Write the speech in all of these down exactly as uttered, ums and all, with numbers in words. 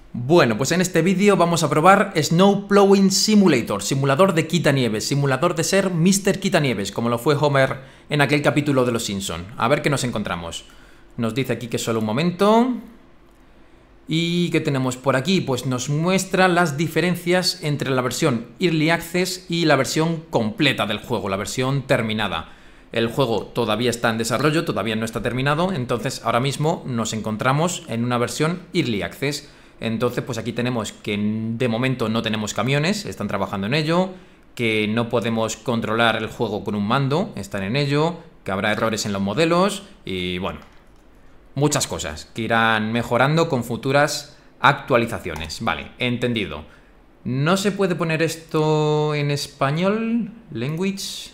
Bueno, pues en este vídeo vamos a probar Snow Plowing Simulator, simulador de quitanieves, simulador de ser míster Quitanieves, como lo fue Homer en aquel capítulo de Los Simpson. A ver qué nos encontramos. Nos dice aquí que solo un momento. ¿Y qué tenemos por aquí? Pues nos muestra las diferencias entre la versión Early Access y la versión completa del juego, la versión terminada. El juego todavía está en desarrollo, todavía no está terminado, entonces ahora mismo nos encontramos en una versión Early Access. Entonces, pues aquí tenemos que de momento no tenemos camiones, están trabajando en ello, que no podemos controlar el juego con un mando, están en ello, que habrá errores en los modelos y bueno, muchas cosas que irán mejorando con futuras actualizaciones. Vale, entendido. ¿No se puede poner esto en español? Language.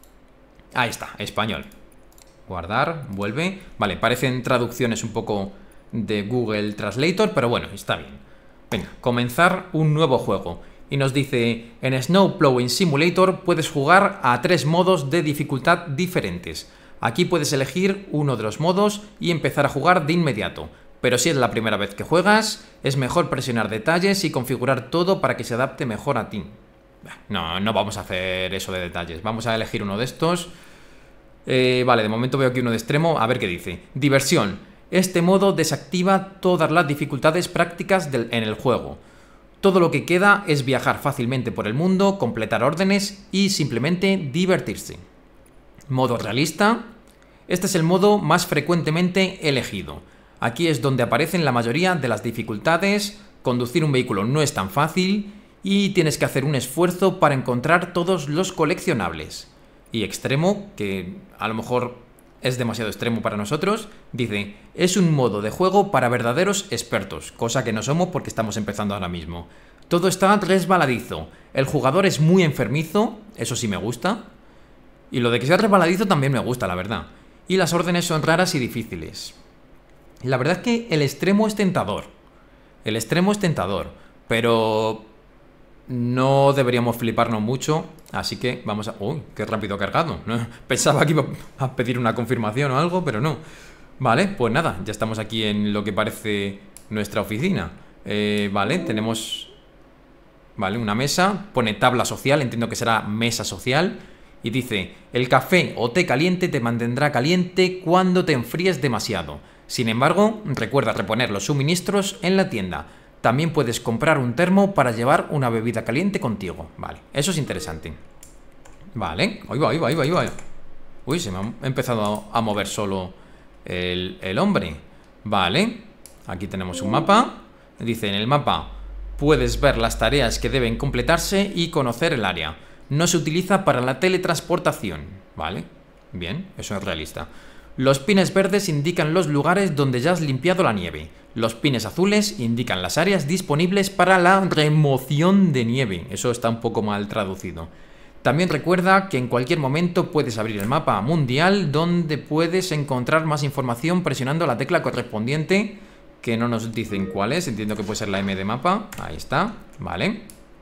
Ahí está, español. Guardar, vuelve. Vale, parecen traducciones un poco de Google Translator, pero bueno, está bien. Venga, comenzar un nuevo juego. Y nos dice, en Snow Plowing Simulator puedes jugar a tres modos de dificultad diferentes. Aquí puedes elegir uno de los modos y empezar a jugar de inmediato. Pero si es la primera vez que juegas, es mejor presionar detalles y configurar todo para que se adapte mejor a ti. No, no vamos a hacer eso de detalles. Vamos a elegir uno de estos. Eh, vale, de momento veo aquí uno de extremo. A ver qué dice. Diversión. Este modo desactiva todas las dificultades prácticas del, en el juego. Todo lo que queda es viajar fácilmente por el mundo, completar órdenes y simplemente divertirse. Modo realista. Este es el modo más frecuentemente elegido. Aquí es donde aparecen la mayoría de las dificultades. Conducir un vehículo no es tan fácil y tienes que hacer un esfuerzo para encontrar todos los coleccionables. Y extremo, que a lo mejor es demasiado extremo para nosotros, dice, es un modo de juego para verdaderos expertos, cosa que no somos porque estamos empezando ahora mismo. Todo está resbaladizo, el jugador es muy enfermizo, eso sí me gusta, y lo de que sea resbaladizo también me gusta, la verdad. Y las órdenes son raras y difíciles. La verdad es que el extremo es tentador, el extremo es tentador, pero no deberíamos fliparnos mucho, así que vamos a... ¡Uy! ¡Qué rápido ha cargado! Pensaba que iba a pedir una confirmación o algo, pero no. Vale, pues nada, ya estamos aquí en lo que parece nuestra oficina. Eh, vale, tenemos... Vale, una mesa, pone tabla social, entiendo que será mesa social. Y dice, el café o té caliente te mantendrá caliente cuando te enfríes demasiado. Sin embargo, recuerda reponer los suministros en la tienda. También puedes comprar un termo para llevar una bebida caliente contigo. Vale, eso es interesante. Vale, ahí va, ahí va, ahí va, ahí va. Uy, se me ha empezado a mover solo el, el hombre. Vale, aquí tenemos un mapa. Dice, en el mapa puedes ver las tareas que deben completarse y conocer el área. No se utiliza para la teletransportación. Vale, bien, eso es realista. Los pines verdes indican los lugares donde ya has limpiado la nieve. Los pines azules indican las áreas disponibles para la remoción de nieve. Eso está un poco mal traducido. También recuerda que en cualquier momento puedes abrir el mapa mundial donde puedes encontrar más información presionando la tecla correspondiente, que no nos dicen cuál es. Entiendo que puede ser la M de mapa. Ahí está, vale.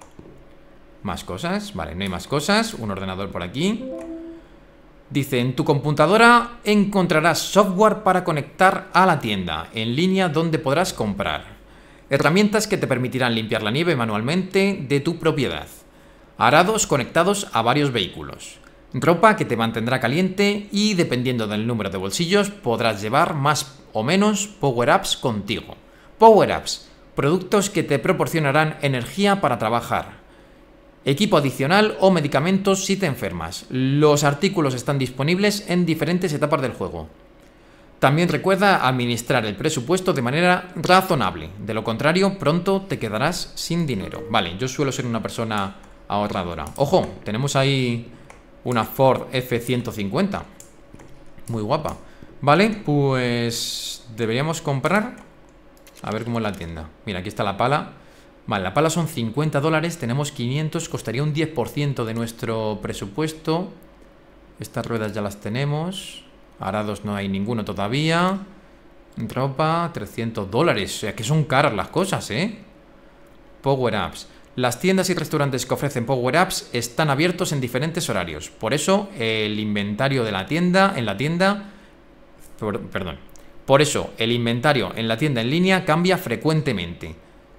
Más cosas, vale, no hay más cosas. Un ordenador por aquí. Dice, en tu computadora encontrarás software para conectar a la tienda en línea donde podrás comprar. Herramientas que te permitirán limpiar la nieve manualmente de tu propiedad. Arados conectados a varios vehículos. Ropa que te mantendrá caliente y dependiendo del número de bolsillos podrás llevar más o menos power-ups contigo. Power-ups, productos que te proporcionarán energía para trabajar. Equipo adicional o medicamentos si te enfermas. Los artículos están disponibles en diferentes etapas del juego. También recuerda administrar el presupuesto de manera razonable. De lo contrario, pronto te quedarás sin dinero. Vale, yo suelo ser una persona ahorradora. ¡Ojo! Tenemos ahí una Ford F ciento cincuenta. Muy guapa. Vale, pues deberíamos comprar. A ver cómo es la tienda. Mira, aquí está la pala. Vale, la pala son cincuenta dólares, tenemos quinientos, costaría un diez por ciento de nuestro presupuesto. Estas ruedas ya las tenemos. Arados no hay ninguno todavía. Ropa, trescientos dólares. O sea, que son caras las cosas, ¿eh? Power-ups. Las tiendas y restaurantes que ofrecen power-ups están abiertos en diferentes horarios. Por eso, el inventario de la tienda, en la tienda... Perdón. Por eso, el inventario en la tienda en línea cambia frecuentemente.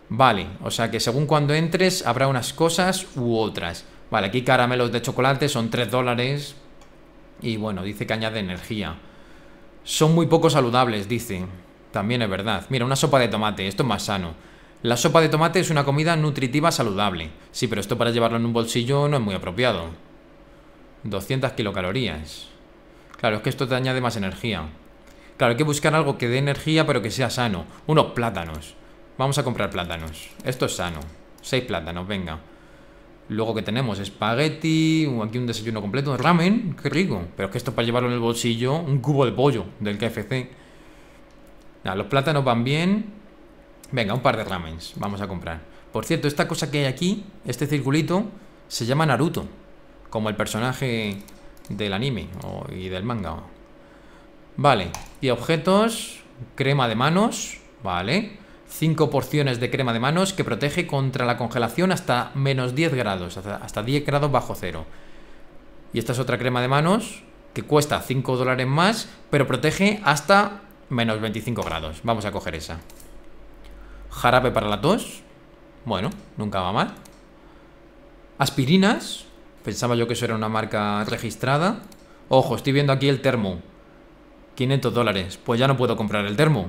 Vale, o sea que según cuando entres habrá unas cosas u otras. Vale, aquí caramelos de chocolate son tres dólares. Y bueno, dice que añade energía. Son muy poco saludables, dice. También es verdad. Mira, una sopa de tomate, esto es más sano. La sopa de tomate es una comida nutritiva saludable. Sí, pero esto para llevarlo en un bolsillo no es muy apropiado. doscientas kilocalorías. Claro, es que esto te añade más energía. Claro, hay que buscar algo que dé energía pero que sea sano. Unos plátanos. Vamos a comprar plátanos. Esto es sano. Seis plátanos, venga. Luego que tenemos espagueti, aquí un desayuno completo de ramen, qué rico. Pero es que esto para llevarlo en el bolsillo, un cubo de pollo del K F C. Nada, los plátanos van bien. Venga, un par de ramens, vamos a comprar. Por cierto, esta cosa que hay aquí, este circulito, se llama Naruto. Como el personaje del anime o, y del manga. Vale, y objetos, crema de manos, vale. cinco porciones de crema de manos que protege contra la congelación hasta menos diez grados, hasta, hasta diez grados bajo cero. Y esta es otra crema de manos que cuesta cinco dólares más, pero protege hasta menos veinticinco grados. Vamos a coger esa. Jarabe para la tos. Bueno, nunca va mal. Aspirinas. Pensaba yo que eso era una marca registrada. Ojo, estoy viendo aquí el termo. quinientos dólares. Pues ya no puedo comprar el termo.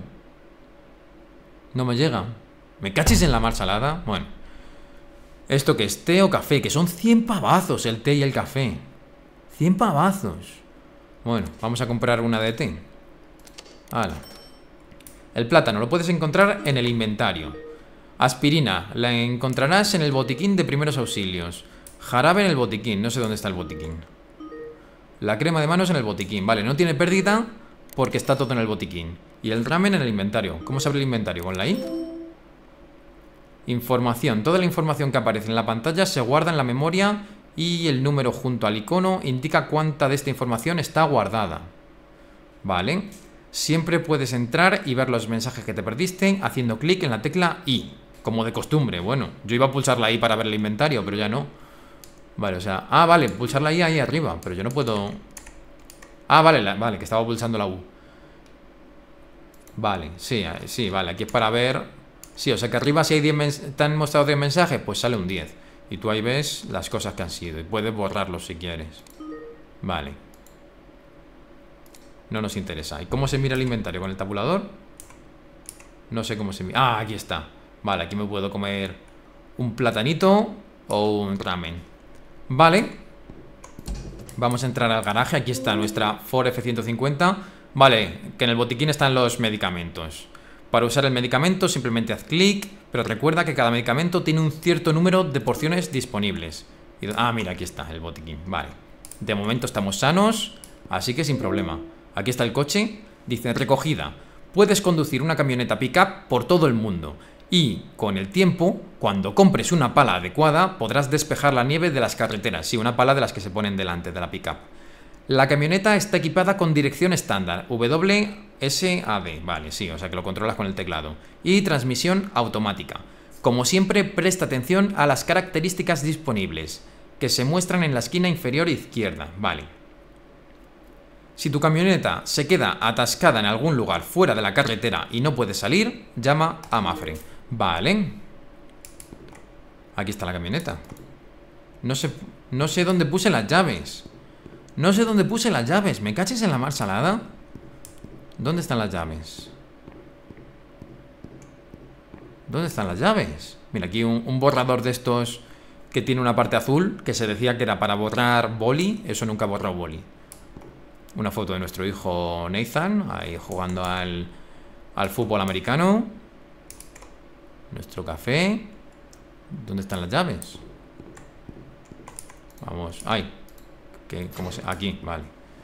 No me llega. ¿Me cachis en la mar salada? Bueno. ¿Esto qué es? ¿Té o café? Que son cien pavazos el té y el café. cien pavazos. Bueno, vamos a comprar una de té. Hala. El plátano lo puedes encontrar en el inventario. Aspirina la encontrarás en el botiquín de primeros auxilios. Jarabe en el botiquín. No sé dónde está el botiquín. La crema de manos en el botiquín. Vale, no tiene pérdida porque está todo en el botiquín. Y el ramen en el inventario. ¿Cómo se abre el inventario? ¿Con la I? Información. Toda la información que aparece en la pantalla se guarda en la memoria y el número junto al icono indica cuánta de esta información está guardada. Vale. Siempre puedes entrar y ver los mensajes que te perdiste haciendo clic en la tecla I. Como de costumbre. Bueno, yo iba a pulsar la I para ver el inventario, pero ya no. Vale, o sea... Ah, vale, pulsar la I ahí arriba, pero yo no puedo... Ah, vale, la... vale, que estaba pulsando la U. Vale, sí, sí, vale, aquí es para ver. Sí, o sea que arriba si hay diez mens... te han mostrado diez mensajes, pues sale un diez. Y tú ahí ves las cosas que han sido. Y puedes borrarlos si quieres. Vale. No nos interesa. ¿Y cómo se mira el inventario? ¿Con el tabulador? No sé cómo se mira. Ah, aquí está. Vale, aquí me puedo comer un platanito o un ramen. Vale. Vamos a entrar al garaje. Aquí está nuestra Ford F ciento cincuenta. Vale, que en el botiquín están los medicamentos. Para usar el medicamento simplemente haz clic, pero recuerda que cada medicamento tiene un cierto número de porciones disponibles. Y, ah, mira, aquí está el botiquín. Vale. De momento estamos sanos, así que sin problema. Aquí está el coche. Dice recogida. Puedes conducir una camioneta pick-up por todo el mundo. Y, con el tiempo, cuando compres una pala adecuada, podrás despejar la nieve de las carreteras. Sí, una pala de las que se ponen delante de la pick-up. La camioneta está equipada con dirección estándar, W S A D, vale, sí, o sea que lo controlas con el teclado. Y transmisión automática. Como siempre, presta atención a las características disponibles, que se muestran en la esquina inferior izquierda, vale. Si tu camioneta se queda atascada en algún lugar fuera de la carretera y no puedes salir, llama a Mafre. Vale. Aquí está la camioneta. No sé, no sé dónde puse las llaves. No sé dónde puse las llaves. ¿Me caches en la mar salada? ¿Dónde están las llaves? ¿Dónde están las llaves? Mira, aquí un, un borrador de estos que tiene una parte azul, que se decía que era para borrar boli. Eso nunca ha borrado boli. Una foto de nuestro hijo Nathan, ahí jugando al, al fútbol americano. Nuestro café. ¿Dónde están las llaves? Vamos, ay. Que, ¿cómo se...? Aquí, vale.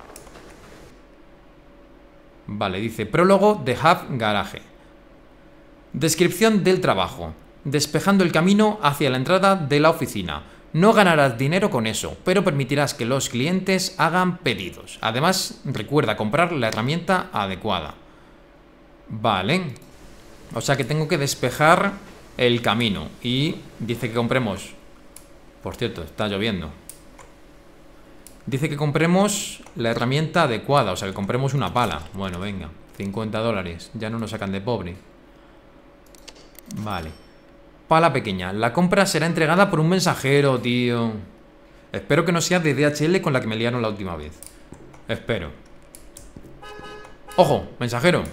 Vale, dice prólogo de Hub Garage. Descripción del trabajo. Despejando el camino hacia la entrada de la oficina. No ganarás dinero con eso, pero permitirás que los clientes hagan pedidos. Además, recuerda comprar la herramienta adecuada. Vale. O sea que tengo que despejar el camino. Y dice que compremos... Por cierto, está lloviendo. Dice que compremos la herramienta adecuada, o sea, que compremos una pala. Bueno, venga, cincuenta dólares. Ya no nos sacan de pobre. Vale. pala pequeña. La compra será entregada por un mensajero, tío. Espero que no sea de D H L con la que me liaron la última vez. Espero. ¡Ojo! Mensajero.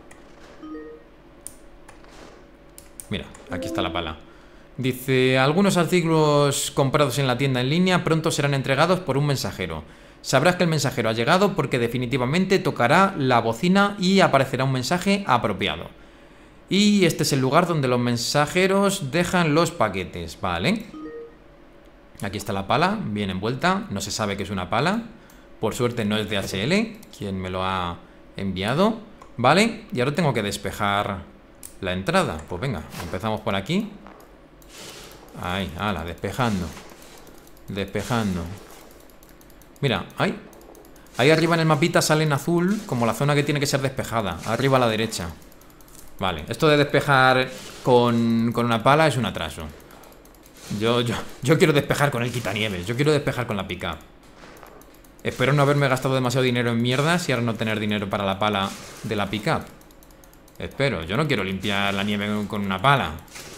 Mira, aquí está la pala. Dice, algunos artículos comprados en la tienda en línea pronto serán entregados por un mensajero. Sabrás que el mensajero ha llegado porque definitivamente tocará la bocina y aparecerá un mensaje apropiado. Y este es el lugar donde los mensajeros dejan los paquetes, ¿vale? Aquí está la pala, bien envuelta. No se sabe que es una pala. Por suerte no es D H L quien me lo ha enviado, ¿vale? Y ahora tengo que despejar la entrada. Pues venga, empezamos por aquí. Ahí, ala, despejando. Despejando. Mira, ahí. Ahí arriba en el mapita sale en azul como la zona que tiene que ser despejada. Arriba a la derecha. Vale, esto de despejar con, con una pala es un atraso. Yo, yo, yo quiero despejar con el quitanieves. Yo quiero despejar con la pick-up. Espero no haberme gastado demasiado dinero en mierdas y ahora no tener dinero para la pala de la pick-up. Espero, yo no quiero limpiar la nieve con una pala.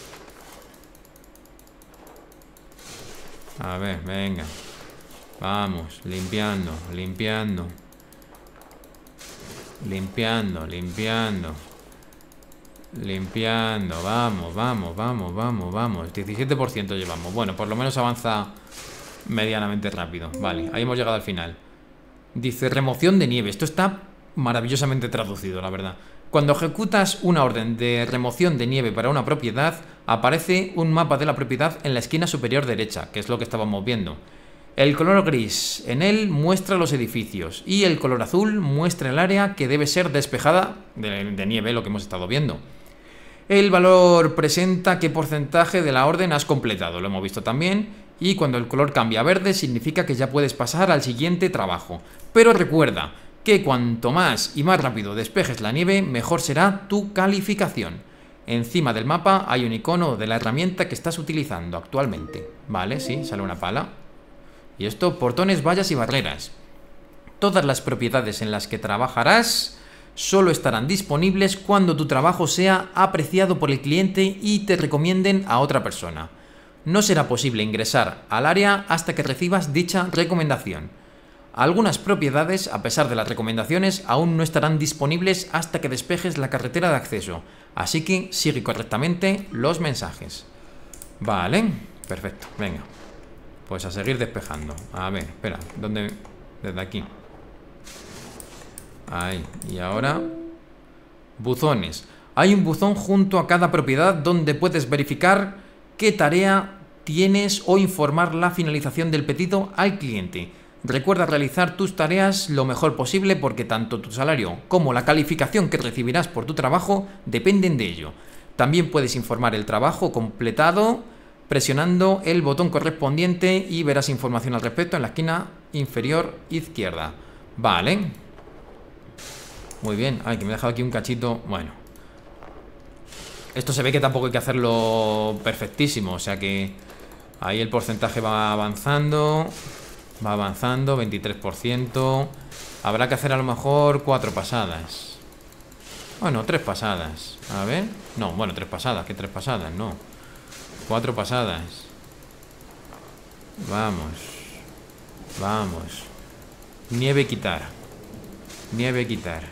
A ver, venga. Vamos, limpiando, limpiando. Limpiando, limpiando. Limpiando, vamos, vamos, vamos, vamos, vamos. diecisiete por ciento llevamos. Bueno, por lo menos avanza medianamente rápido. Vale, ahí hemos llegado al final. Dice remoción de nieve. Esto está maravillosamente traducido, la verdad. Cuando ejecutas una orden de remoción de nieve para una propiedad, aparece un mapa de la propiedad en la esquina superior derecha, que es lo que estábamos viendo. El color gris en él muestra los edificios y el color azul muestra el área que debe ser despejada de, de nieve, lo que hemos estado viendo. El valor presenta qué porcentaje de la orden has completado, lo hemos visto también, y cuando el color cambia a verde significa que ya puedes pasar al siguiente trabajo. Pero recuerda que cuanto más y más rápido despejes la nieve, mejor será tu calificación. Encima del mapa hay un icono de la herramienta que estás utilizando actualmente. Vale, sí, sale una pala. Y esto, portones, vallas y barreras. Todas las propiedades en las que trabajarás solo estarán disponibles cuando tu trabajo sea apreciado por el cliente y te recomienden a otra persona. No será posible ingresar al área hasta que recibas dicha recomendación. Algunas propiedades, a pesar de las recomendaciones, aún no estarán disponibles hasta que despejes la carretera de acceso. Así que sigue correctamente los mensajes. Vale, perfecto, venga. Pues a seguir despejando. A ver, espera, ¿dónde? Desde aquí. Ahí, y ahora buzones. Hay un buzón junto a cada propiedad donde puedes verificar qué tarea tienes o informar la finalización del pedido al cliente. Recuerda realizar tus tareas lo mejor posible porque tanto tu salario como la calificación que recibirás por tu trabajo dependen de ello. También puedes informar el trabajo completado presionando el botón correspondiente y verás información al respecto en la esquina inferior izquierda. Vale. Muy bien. Ay, que me he dejado aquí un cachito. Bueno. Esto se ve que tampoco hay que hacerlo perfectísimo. O sea que ahí el porcentaje va avanzando. Va avanzando, veintitrés por ciento. Habrá que hacer a lo mejor cuatro pasadas. Bueno, tres pasadas. A ver. No, bueno, tres pasadas. ¿Qué tres pasadas? No. Cuatro pasadas. Vamos. Vamos. Nieve quitar. Nieve quitar.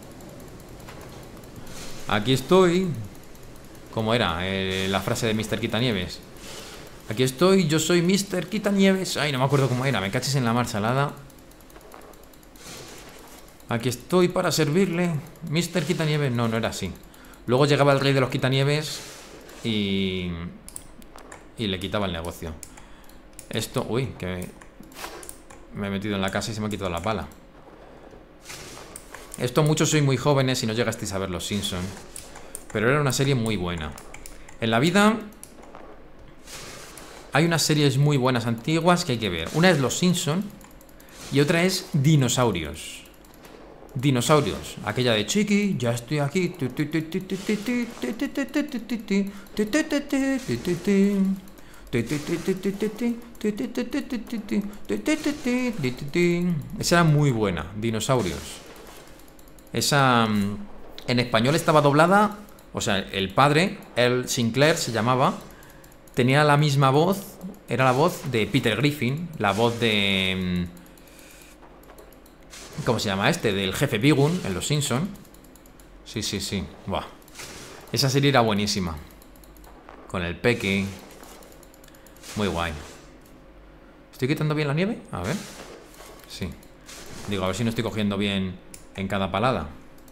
Aquí estoy. ¿Cómo era eh, la frase de mister Quitanieves? Aquí estoy, yo soy mister Quitanieves. Ay, no me acuerdo cómo era, me caches en la mar salada. Aquí estoy para servirle. mister Quitanieves, no, no era así. Luego llegaba el rey de los Quitanieves y... y le quitaba el negocio. Esto, uy, que me... me he metido en la casa y se me ha quitado la pala. Esto muchos sois muy jóvenes y no llegasteis a ver Los Simpson, pero era una serie muy buena. En la vida hay unas series muy buenas antiguas que hay que ver. Una es Los Simpson y otra es Dinosaurios. Dinosaurios, aquella de Chiqui, ya estoy aquí. Esa era muy buena, Dinosaurios. Esa en español estaba doblada, o sea, el padre, Earl Sinclair se llamaba, tenía la misma voz. Era la voz de Peter Griffin. La voz de... ¿Cómo se llama este? Del jefe Bigun en Los Simpson. Sí, sí, sí. Buah. Esa serie era buenísima. Con el Peque. Muy guay. ¿Estoy quitando bien la nieve? A ver. Sí. Digo, a ver si no estoy cogiendo bien en cada palada.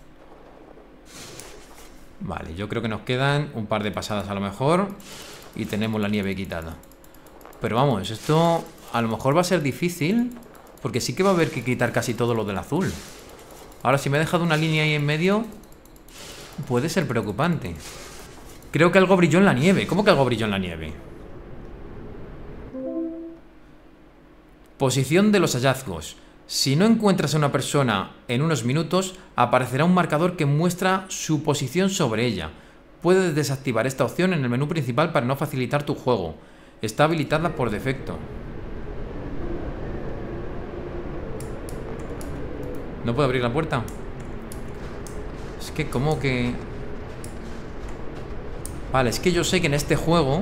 Vale, yo creo que nos quedan un par de pasadas a lo mejor. Y tenemos la nieve quitada. Pero vamos, esto a lo mejor va a ser difícil. Porque sí que va a haber que quitar casi todo lo del azul. Ahora, si me he dejado una línea ahí en medio, puede ser preocupante. Creo que algo brilló en la nieve. ¿Cómo que algo brilló en la nieve? Posición de los hallazgos. Si no encuentras a una persona en unos minutos, aparecerá un marcador que muestra su posición sobre ella. Puedes desactivar esta opción en el menú principal para no facilitar tu juego. Está habilitada por defecto. ¿No puedo abrir la puerta? Es que como que... Vale, es que yo sé que en este juego...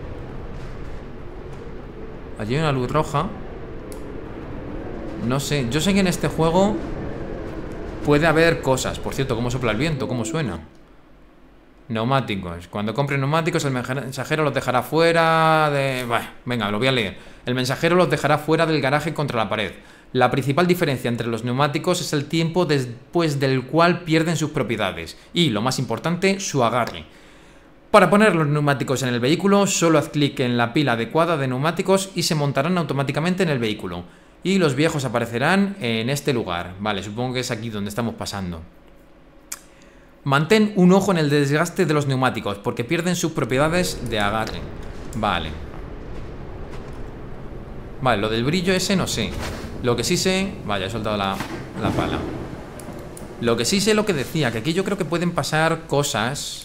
Allí hay una luz roja. No sé, yo sé que en este juego puede haber cosas. Por cierto, ¿cómo sopla el viento? ¿Cómo suena? Neumáticos. Cuando compre neumáticos, el mensajero los dejará fuera de... Bah, venga, lo voy a leer. El mensajero los dejará fuera del garaje contra la pared. La principal diferencia entre los neumáticos es el tiempo después del cual pierden sus propiedades. Y, lo más importante, su agarre. Para poner los neumáticos en el vehículo, solo haz clic en la pila adecuada de neumáticos y se montarán automáticamente en el vehículo. Y los viejos aparecerán en este lugar. Vale, supongo que es aquí donde estamos pasando. Mantén un ojo en el desgaste de los neumáticos, porque pierden sus propiedades de agarre. Vale. Vale, lo del brillo ese no sé. Lo que sí sé... Vaya, he soltado la, la pala. Lo que sí sé, lo que decía, que aquí yo creo que pueden pasar cosas.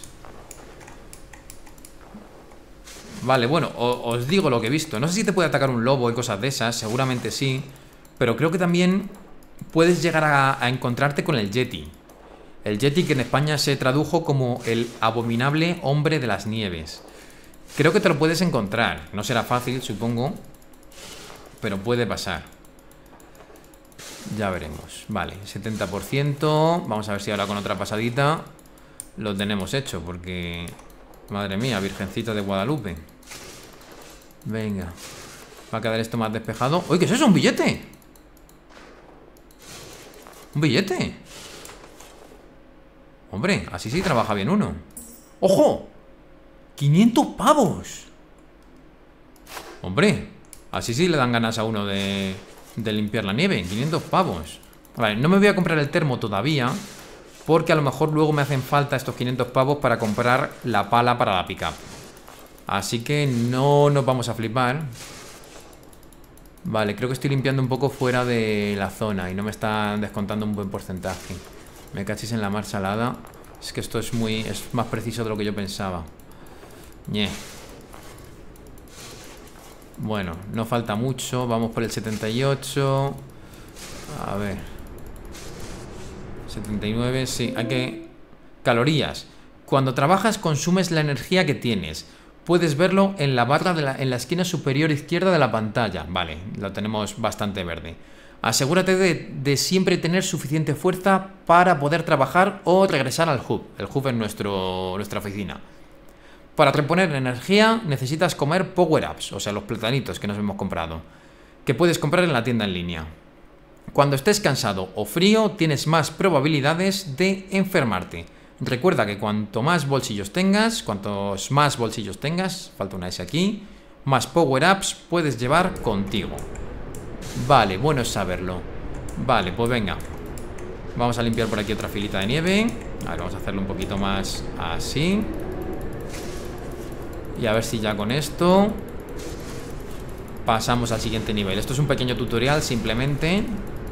Vale, bueno, os digo lo que he visto. No sé si te puede atacar un lobo y cosas de esas, seguramente sí. Pero creo que también puedes llegar a, a encontrarte con el Yeti. El Yeti, que en España se tradujo como el abominable hombre de las nieves. Creo que te lo puedes encontrar. No será fácil, supongo, pero puede pasar. Ya veremos. Vale, setenta por ciento. Vamos a ver si ahora con otra pasadita lo tenemos hecho, porque... Madre mía, Virgencita de Guadalupe. Venga. Va a quedar esto más despejado. ¡Uy, qué es eso! ¡Un billete! ¡Un billete! Hombre, así sí trabaja bien uno. ¡Ojo! ¡quinientos pavos! Hombre, así sí le dan ganas a uno de, de limpiar la nieve. quinientos pavos. Vale, no me voy a comprar el termo todavía, porque a lo mejor luego me hacen falta estos quinientos pavos para comprar la pala para la pickup. Así que no nos vamos a flipar. Vale, creo que estoy limpiando un poco fuera de la zona y no me están descontando un buen porcentaje. Me cachis en la mar salada. Es que esto es muy... es más preciso de lo que yo pensaba. Ñe. Bueno, no falta mucho. Vamos por el setenta y ocho. A ver. setenta y nueve, sí. Hay que... Calorías. Cuando trabajas consumes la energía que tienes. Puedes verlo en la barra de la, en la esquina superior izquierda de la pantalla. Vale, lo tenemos bastante verde. Asegúrate de, de siempre tener suficiente fuerza para poder trabajar o regresar al hub. El hub es nuestro, nuestra oficina. Para reponer energía necesitas comer power-ups, o sea, los platanitos que nos hemos comprado, que puedes comprar en la tienda en línea. Cuando estés cansado o frío, tienes más probabilidades de enfermarte. Recuerda que cuanto más bolsillos tengas, cuantos más bolsillos tengas, falta una S aquí, más power-ups puedes llevar contigo. Vale, bueno es saberlo. Vale, pues venga. Vamos a limpiar por aquí otra filita de nieve. A ver, vamos a hacerlo un poquito más así. Y a ver si ya con esto pasamos al siguiente nivel. Esto es un pequeño tutorial simplemente.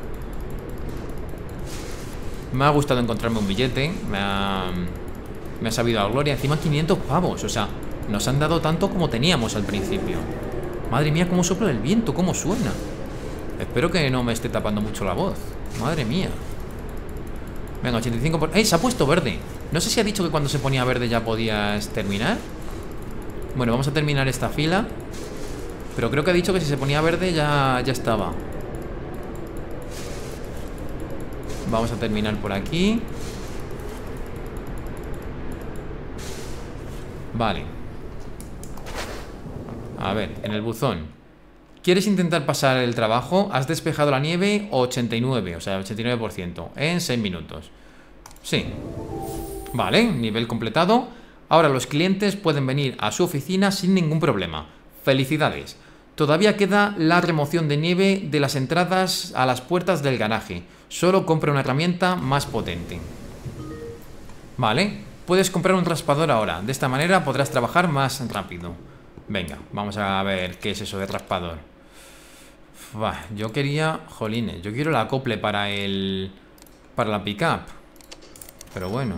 Me ha gustado encontrarme un billete. Me ha, me ha sabido a gloria. Encima quinientos pavos. O sea, nos han dado tanto como teníamos al principio. Madre mía, cómo sopla el viento, cómo suena. Espero que no me esté tapando mucho la voz. Madre mía. Venga, ochenta y cinco por... ¡Eh! Se ha puesto verde. No sé si ha dicho que cuando se ponía verde ya podías terminar. Bueno, vamos a terminar esta fila. Pero creo que ha dicho que si se ponía verde ya, ya estaba. Vamos a terminar por aquí. Vale. A ver, en el buzón. ¿Quieres intentar pasar el trabajo? Has despejado la nieve ochenta y nueve, o sea, ochenta y nueve por ciento en seis minutos. Sí. Vale, nivel completado. Ahora los clientes pueden venir a su oficina sin ningún problema. Felicidades. Todavía queda la remoción de nieve de las entradas a las puertas del garaje. Solo compra una herramienta más potente. Vale. Puedes comprar un raspador ahora. De esta manera podrás trabajar más rápido. Venga, vamos a ver qué es eso de raspador. Bah, yo quería... Jolines, yo quiero el acople para el... Para la pickup. Pero bueno.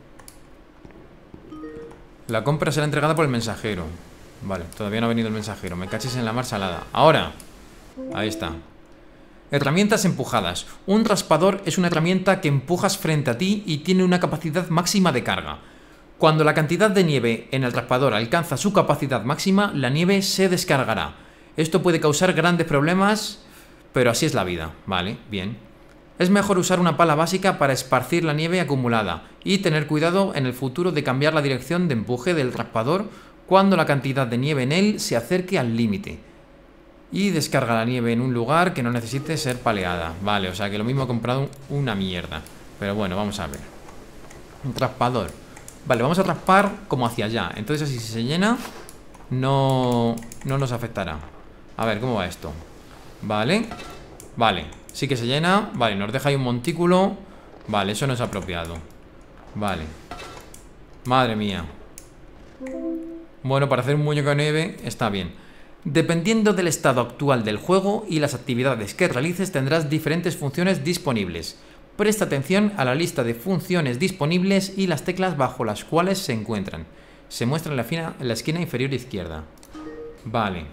La compra será entregada por el mensajero. Vale, todavía no ha venido el mensajero. Me cachis en la mar salada. Ahora. Ahí está. Herramientas empujadas. Un raspador es una herramienta que empujas frente a ti y tiene una capacidad máxima de carga. Cuando la cantidad de nieve en el raspador alcanza su capacidad máxima, la nieve se descargará. Esto puede causar grandes problemas, pero así es la vida. Vale, bien. Es mejor usar una pala básica para esparcir la nieve acumulada y tener cuidado en el futuro de cambiar la dirección de empuje del raspador cuando la cantidad de nieve en él se acerque al límite. Y descarga la nieve en un lugar que no necesite ser paleada. Vale, o sea que lo mismo he comprado una mierda. Pero bueno, vamos a ver. Un raspador. Vale, vamos a raspar como hacia allá. Entonces así si se llena, no, no nos afectará. A ver, ¿cómo va esto? Vale. Vale, sí que se llena. Vale, nos deja ahí un montículo. Vale, eso no es apropiado. Vale. Madre mía. Bueno, para hacer un muñeco de nieve está bien. Dependiendo del estado actual del juego y las actividades que realices, tendrás diferentes funciones disponibles. Presta atención a la lista de funciones disponibles y las teclas bajo las cuales se encuentran. Se muestra en la, fina, en la esquina inferior izquierda. Vale.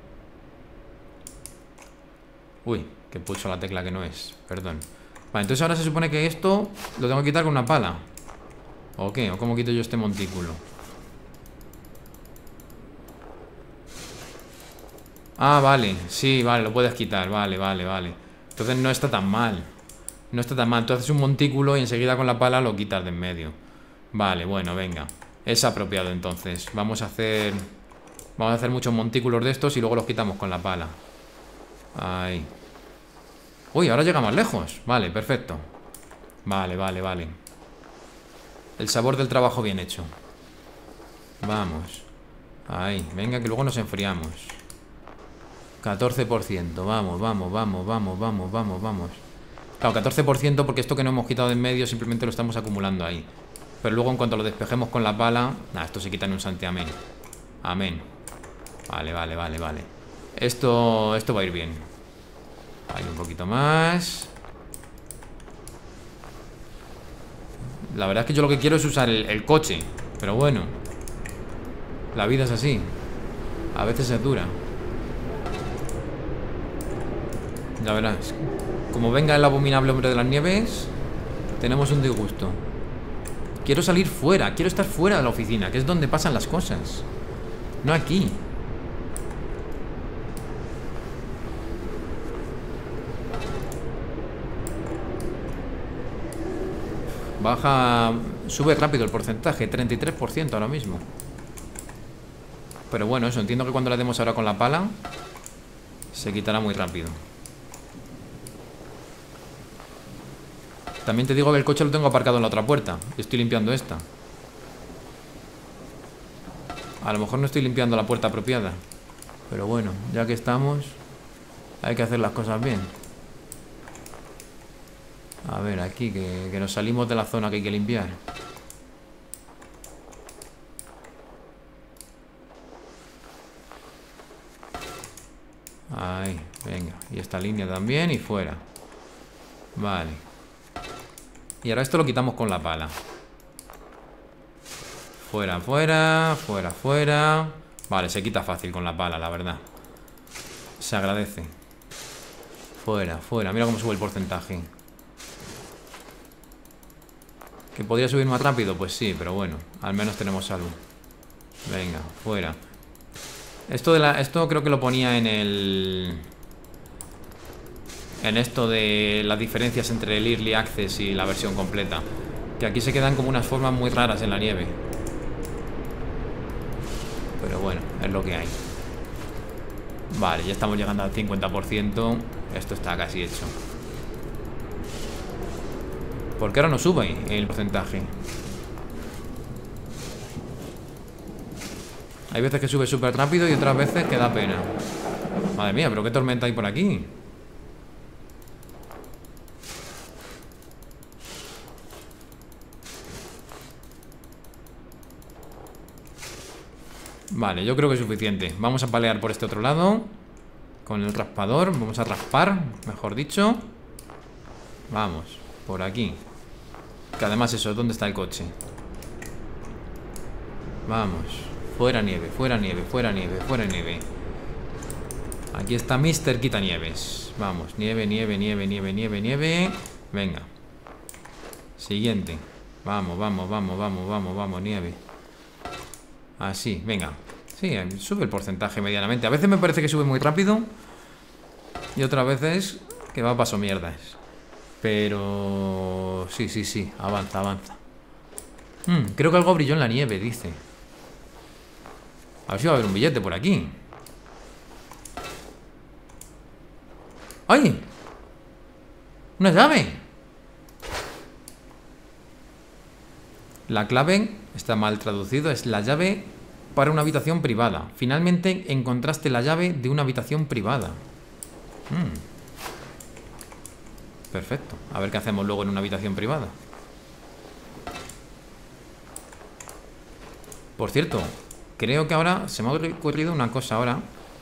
Uy, que pulso la tecla que no es. Perdón. Vale, entonces ahora se supone que esto lo tengo que quitar con una pala. ¿O qué? ¿O cómo quito yo este montículo? Ah, vale, sí, vale, lo puedes quitar. Vale, vale, vale. Entonces no está tan mal. No está tan mal, entonces un montículo y enseguida con la pala lo quitas de en medio. Vale, bueno, venga. Es apropiado entonces. Vamos a hacer... Vamos a hacer muchos montículos de estos y luego los quitamos con la pala. Ahí. Uy, ahora llega más lejos. Vale, perfecto. Vale, vale, vale. El sabor del trabajo bien hecho. Vamos. Ahí, venga que luego nos enfriamos. catorce por ciento, vamos, vamos, vamos, vamos, vamos, vamos, vamos. Claro, catorce por ciento porque esto que no hemos quitado de en medio simplemente lo estamos acumulando ahí. Pero luego en cuanto lo despejemos con la pala... Nah, esto se quita en un santiamén. Amén. Vale, vale, vale, vale. Esto, esto va a ir bien. Ahí un poquito más. La verdad es que yo lo que quiero es usar el, el coche. Pero bueno. La vida es así. A veces es dura. Ya verás. Como venga el abominable hombre de las nieves, tenemos un disgusto. Quiero salir fuera, quiero estar fuera de la oficina, que es donde pasan las cosas. No aquí. Baja... Sube rápido el porcentaje, treinta y tres por ciento ahora mismo. Pero bueno, eso, entiendo que cuando le demos ahora con la pala se quitará muy rápido. También te digo que el coche lo tengo aparcado en la otra puerta y estoy limpiando esta. A lo mejor no estoy limpiando la puerta apropiada, pero bueno, ya que estamos, hay que hacer las cosas bien. A ver, aquí, que, que nos salimos de la zona que hay que limpiar. Ahí, venga. Y esta línea también y fuera. Vale. Y ahora esto lo quitamos con la pala. Fuera, fuera, fuera, fuera. Vale, se quita fácil con la pala, la verdad. Se agradece. Fuera, fuera. Mira cómo sube el porcentaje. ¿Que podría subir más rápido? Pues sí, pero bueno, al menos tenemos salud. Venga, fuera. Esto, de la, esto creo que lo ponía en el... En esto de las diferencias entre el Early Access y la versión completa. Que aquí se quedan como unas formas muy raras en la nieve. Pero bueno, es lo que hay. Vale, ya estamos llegando al cincuenta por ciento. Esto está casi hecho. ¿Por qué ahora no sube el porcentaje? Hay veces que sube súper rápido y otras veces que da pena. Madre mía, pero qué tormenta hay por aquí. Vale, yo creo que es suficiente. Vamos a palear por este otro lado con el raspador. Vamos a raspar, mejor dicho. Vamos, por aquí. Que además eso, ¿dónde está el coche? Vamos. Fuera nieve, fuera nieve, fuera nieve, fuera nieve. Aquí está míster Quitanieves. Vamos, nieve, nieve, nieve, nieve, nieve, nieve. Venga. Siguiente. Vamos, vamos, vamos, vamos, vamos, vamos, nieve. Así, venga. Sí, sube el porcentaje medianamente. A veces me parece que sube muy rápido y otras veces que va a paso mierdas. Pero... sí, sí, sí, avanza, avanza. hmm, Creo que algo brilló en la nieve, dice. A ver si va a haber un billete por aquí. ¡Ay! ¡Una llave! La clave está mal traducido. Es la llave para una habitación privada. Finalmente encontraste la llave de una habitación privada. Hmm. Perfecto. A ver qué hacemos luego en una habitación privada. Por cierto, creo que ahora se me ha ocurrido una cosa ahora.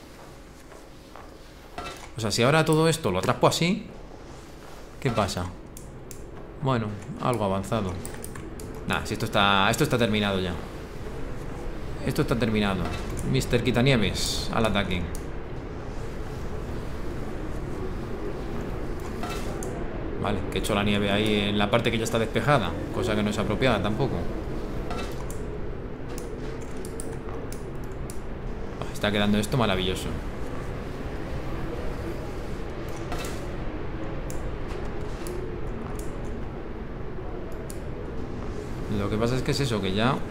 O sea, si ahora todo esto lo raspo así, ¿qué pasa? Bueno, algo avanzado. Nah, si esto está, esto está terminado ya. Esto está terminado. míster Quitanieves, al ataque. Vale, que he hecho la nieve ahí en la parte que ya está despejada. Cosa que no es apropiada tampoco. Oh, está quedando esto maravilloso. Lo que pasa es que es eso, que ya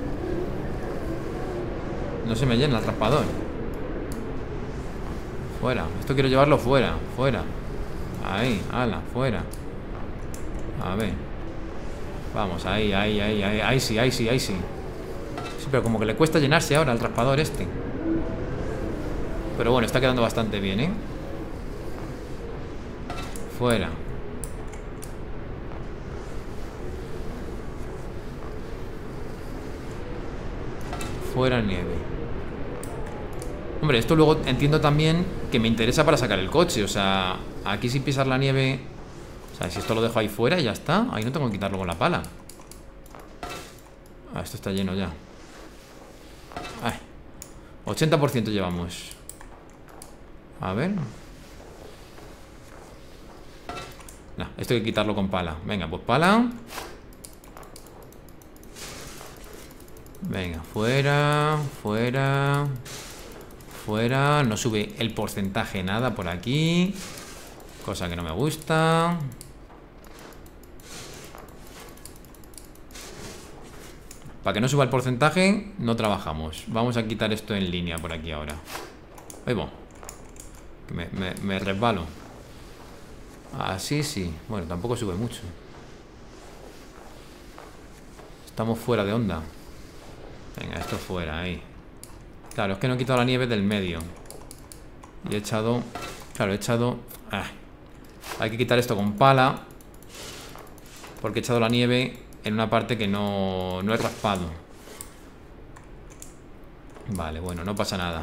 no se me llena el raspador. Fuera, esto quiero llevarlo fuera. Fuera. Ahí, ala, fuera. A ver. Vamos, ahí, ahí, ahí, ahí. Ahí sí, ahí sí, ahí sí. Sí, pero como que le cuesta llenarse ahora el raspador este. Pero bueno, está quedando bastante bien, ¿eh? Fuera. Fuera nieve. Hombre, esto luego entiendo también que me interesa para sacar el coche. O sea, aquí sin pisar la nieve. O sea, si esto lo dejo ahí fuera y ya está. Ahí no tengo que quitarlo con la pala. Ah, esto está lleno ya. Ay, ochenta por ciento llevamos. A ver. No, esto hay que quitarlo con pala. Venga, pues pala. Venga, fuera. Fuera. Fuera. No sube el porcentaje nada por aquí. Cosa que no me gusta. Para que no suba el porcentaje, no trabajamos. Vamos a quitar esto en línea por aquí ahora. Ahí va. Que me, me, me resbalo. Así sí. Bueno, tampoco sube mucho. Estamos fuera de onda. Venga, esto fuera, ahí. Claro, es que no he quitado la nieve del medio. Y he echado... Claro, he echado... Ah, hay que quitar esto con pala. Porque he echado la nieve en una parte que no, no he raspado. Vale, bueno, no pasa nada.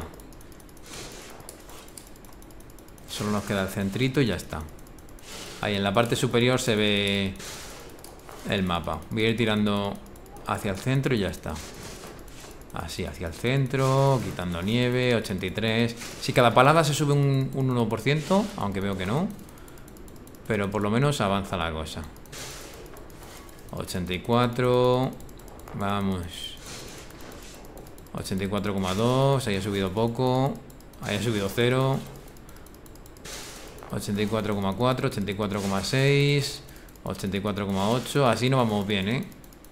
Solo nos queda el centrito y ya está. Ahí en la parte superior se ve el mapa. Voy a ir tirando hacia el centro y ya está. Así, hacia el centro, quitando nieve, ochenta y tres. Si cada palada se sube un, un uno por ciento, aunque veo que no. Pero por lo menos avanza la cosa. ochenta y cuatro. Vamos. ochenta y cuatro coma dos. Ahí ha subido poco. Ahí ha subido cero. ochenta y cuatro coma cuatro. ochenta y cuatro coma seis. ochenta y cuatro coma ocho. Así no vamos bien, ¿eh?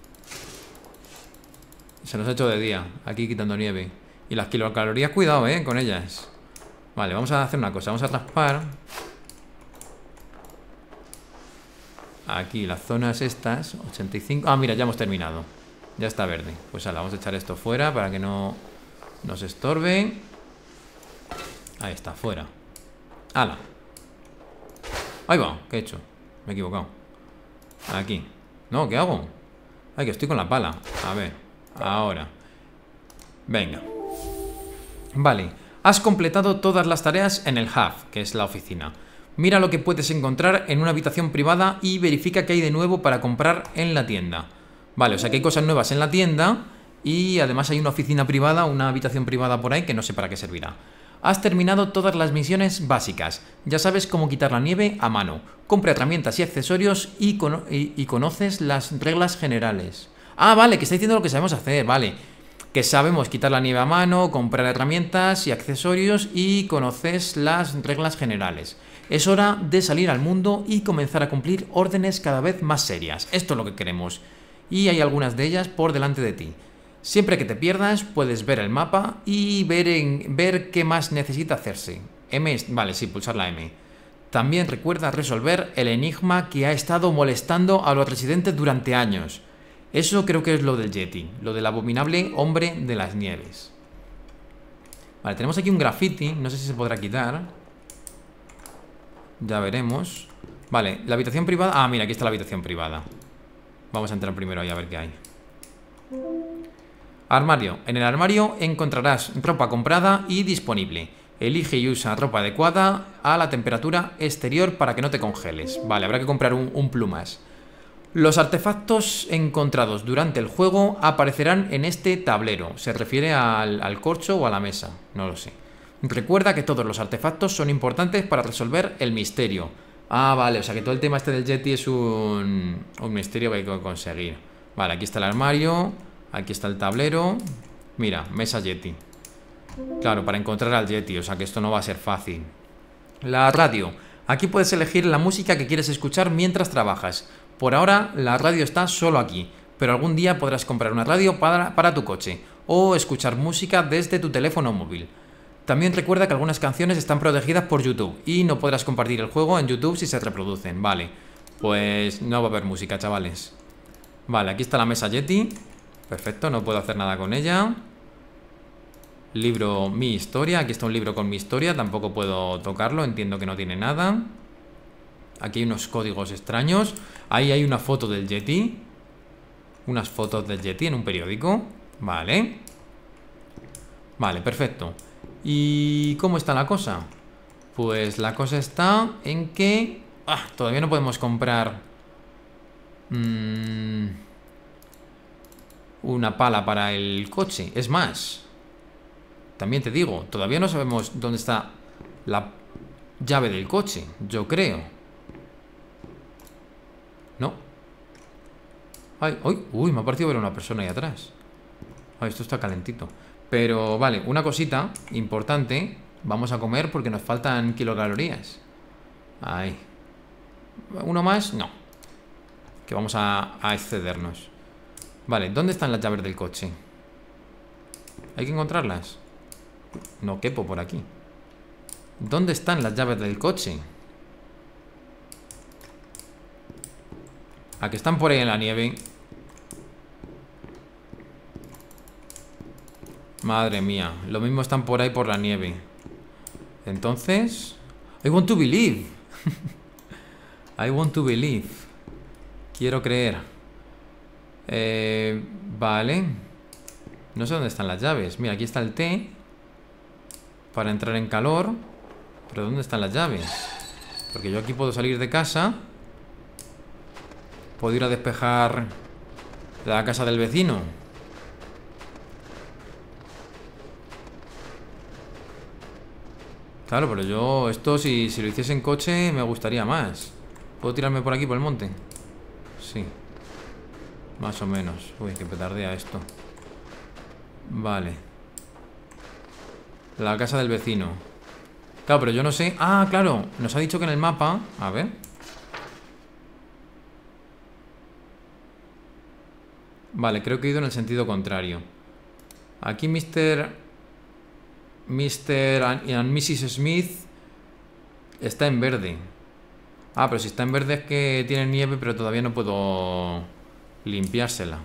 Se nos ha hecho de día. Aquí quitando nieve. Y las kilocalorías, cuidado, ¿eh? Con ellas. Vale, vamos a hacer una cosa. Vamos a raspar aquí las zonas estas. ochenta y cinco. Ah, mira, ya hemos terminado. Ya está verde. Pues ahora vamos a echar esto fuera para que no nos estorbe. Ahí está, fuera. ¡Hala! Ahí va, ¿qué he hecho? Me he equivocado. Aquí. No, ¿qué hago? Ay, que estoy con la pala. A ver, ahora. Venga. Vale, has completado todas las tareas en el hub, que es la oficina. Mira lo que puedes encontrar en una habitación privada y verifica qué hay de nuevo para comprar en la tienda. Vale, o sea que hay cosas nuevas en la tienda y además hay una oficina privada, una habitación privada por ahí que no sé para qué servirá. Has terminado todas las misiones básicas. Ya sabes cómo quitar la nieve a mano. Compra herramientas y accesorios y, cono y, y conoces las reglas generales. Ah, vale, que está diciendo lo que sabemos hacer, vale. Que sabemos quitar la nieve a mano, comprar herramientas y accesorios y conoces las reglas generales. Es hora de salir al mundo y comenzar a cumplir órdenes cada vez más serias. Esto es lo que queremos. Y hay algunas de ellas por delante de ti. Siempre que te pierdas, puedes ver el mapa y ver, en, ver qué más necesita hacerse. M, vale, sí, pulsar la M. También recuerda resolver el enigma que ha estado molestando a los residentes durante años. Eso creo que es lo del Yeti, lo del abominable hombre de las nieves. Vale, tenemos aquí un graffiti, no sé si se podrá quitar. Ya veremos. Vale, la habitación privada. Ah, mira, aquí está la habitación privada. Vamos a entrar primero ahí a ver qué hay. Armario. En el armario encontrarás ropa comprada y disponible. Elige y usa ropa adecuada a la temperatura exterior para que no te congeles. Vale, habrá que comprar un, un plumas. Los artefactos encontrados durante el juego aparecerán en este tablero. Se refiere al, al corcho o a la mesa, no lo sé. Recuerda que todos los artefactos son importantes para resolver el misterio. Ah, vale, o sea que todo el tema este del Yeti es un, un misterio que hay que conseguir. Vale, aquí está el armario, aquí está el tablero. Mira, mesa Yeti. Claro, para encontrar al Yeti, o sea que esto no va a ser fácil. La radio. Aquí puedes elegir la música que quieres escuchar mientras trabajas. Por ahora, la radio está solo aquí, pero algún día podrás comprar una radio para, para tu coche o escuchar música desde tu teléfono móvil. También recuerda que algunas canciones están protegidas por YouTube y no podrás compartir el juego en YouTube si se reproducen. Vale, pues no va a haber música, chavales. Vale, aquí está la mesa Yeti. Perfecto, no puedo hacer nada con ella. Libro Mi Historia. Aquí está un libro con mi historia. Tampoco puedo tocarlo, entiendo que no tiene nada. Aquí hay unos códigos extraños. Ahí hay una foto del Yeti. Unas fotos del Yeti en un periódico. Vale. Vale, perfecto. ¿Y cómo está la cosa? Pues la cosa está en que... Ah, todavía no podemos comprar... Mmm, una pala para el coche. Es más... También te digo, todavía no sabemos dónde está la llave del coche, yo creo. No. Ay, uy, uy, me ha parecido ver a una persona ahí atrás. Ay, esto está calentito. Pero vale, una cosita importante. Vamos a comer porque nos faltan kilocalorías. Ahí. ¿Uno más? No. Que vamos a, a excedernos. Vale, ¿dónde están las llaves del coche? Hay que encontrarlas. No quepo por aquí. ¿Dónde están las llaves del coche? ¿A que están por ahí en la nieve? Madre mía, lo mismo están por ahí por la nieve. Entonces... I want to believe. I want to believe. Quiero creer. Eh, vale. No sé dónde están las llaves. Mira, aquí está el té para entrar en calor. Pero ¿dónde están las llaves? Porque yo aquí puedo salir de casa. Puedo ir a despejar la casa del vecino. Claro, pero yo esto si, si lo hiciese en coche me gustaría más. ¿Puedo tirarme por aquí, por el monte? Sí. Más o menos. Uy, que petardea esto. Vale. La casa del vecino. Claro, pero yo no sé... Ah, claro, nos ha dicho que en el mapa... A ver... Vale, creo que he ido en el sentido contrario. Aquí mister mister and missus Smith está en verde. Ah, pero si está en verde es que tiene nieve, pero todavía no puedo limpiársela.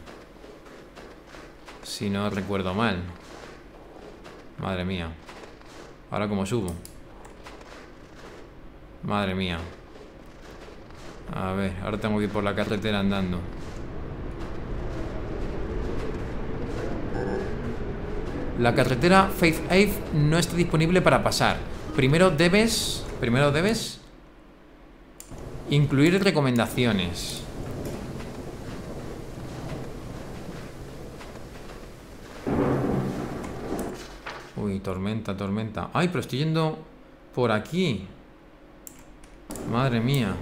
Si no recuerdo mal. Madre mía. Ahora cómo subo. Madre mía. A ver, ahora tengo que ir por la carretera andando. La carretera Faith Ave no está disponible para pasar. Primero debes... Primero debes... incluir recomendaciones. Uy, tormenta, tormenta. Ay, pero estoy yendo por aquí. Madre mía.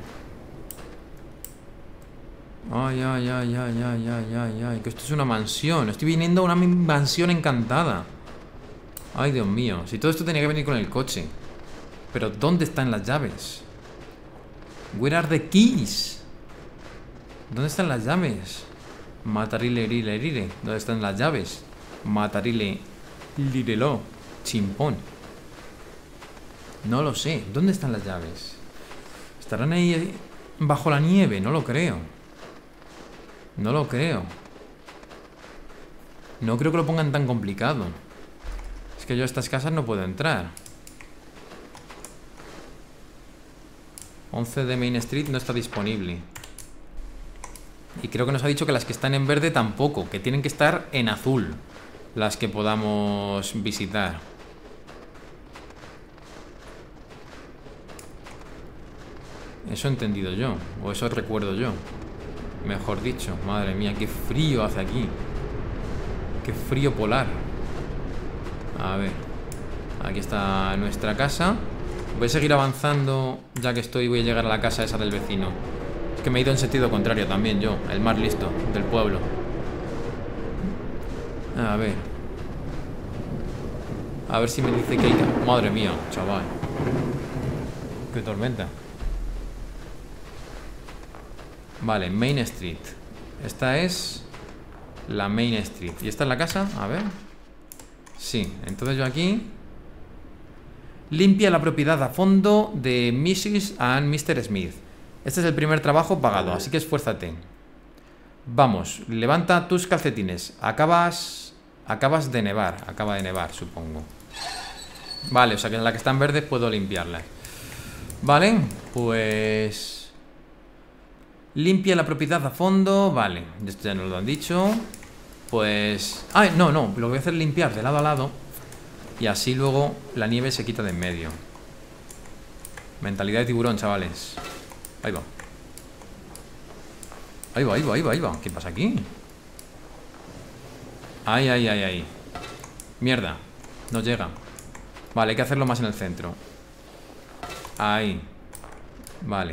Ay, ay, ay, ay, ay, ay, ay, ay. Que esto es una mansión. Estoy viniendo a una mansión encantada. Ay, Dios mío. Si todo esto tenía que venir con el coche. Pero ¿dónde están las llaves? Where are the keys? ¿Dónde están las llaves? Matarile, rile, rile. ¿Dónde están las llaves? Matarile, lirelo. Chimpón. No lo sé. ¿Dónde están las llaves? ¿Estarán ahí bajo la nieve? No lo creo. No lo creo. No creo que lo pongan tan complicado. Es que yo a estas casas no puedo entrar. once de Main Street no está disponible. Y creo que nos ha dicho que las que están en verde tampoco. Que tienen que estar en azul las que podamos visitar. Eso he entendido yo. O eso recuerdo yo. Mejor dicho. Madre mía, qué frío hace aquí. Qué frío polar. A ver. Aquí está nuestra casa. Voy a seguir avanzando. Ya que estoy, voy a llegar a la casa esa del vecino. Es que me he ido en sentido contrario también yo. El más listo del pueblo. A ver. A ver si me dice que hay... Madre mía, chaval. Qué tormenta. Vale, Main Street. Esta es la Main Street. ¿Y esta es la casa? A ver. Sí, entonces yo aquí... Limpia la propiedad a fondo de missus and mister Smith. Este es el primer trabajo pagado, así que esfuérzate. Vamos, levanta tus calcetines. Acabas... Acabas de nevar. Acaba de nevar, supongo. Vale, o sea que en la que están verdes puedo limpiarlas. Vale, pues... Limpia la propiedad a fondo. Vale, esto ya nos lo han dicho. Pues... Ah, no, no, lo voy a hacer limpiar de lado a lado. Y así luego la nieve se quita de en medio. Mentalidad de tiburón, chavales. Ahí va. Ahí va, ahí va, ahí va, ahí va. ¿Qué pasa aquí? Ahí, ahí, ahí, ahí. Mierda, no llega. Vale, hay que hacerlo más en el centro. Ahí. Vale.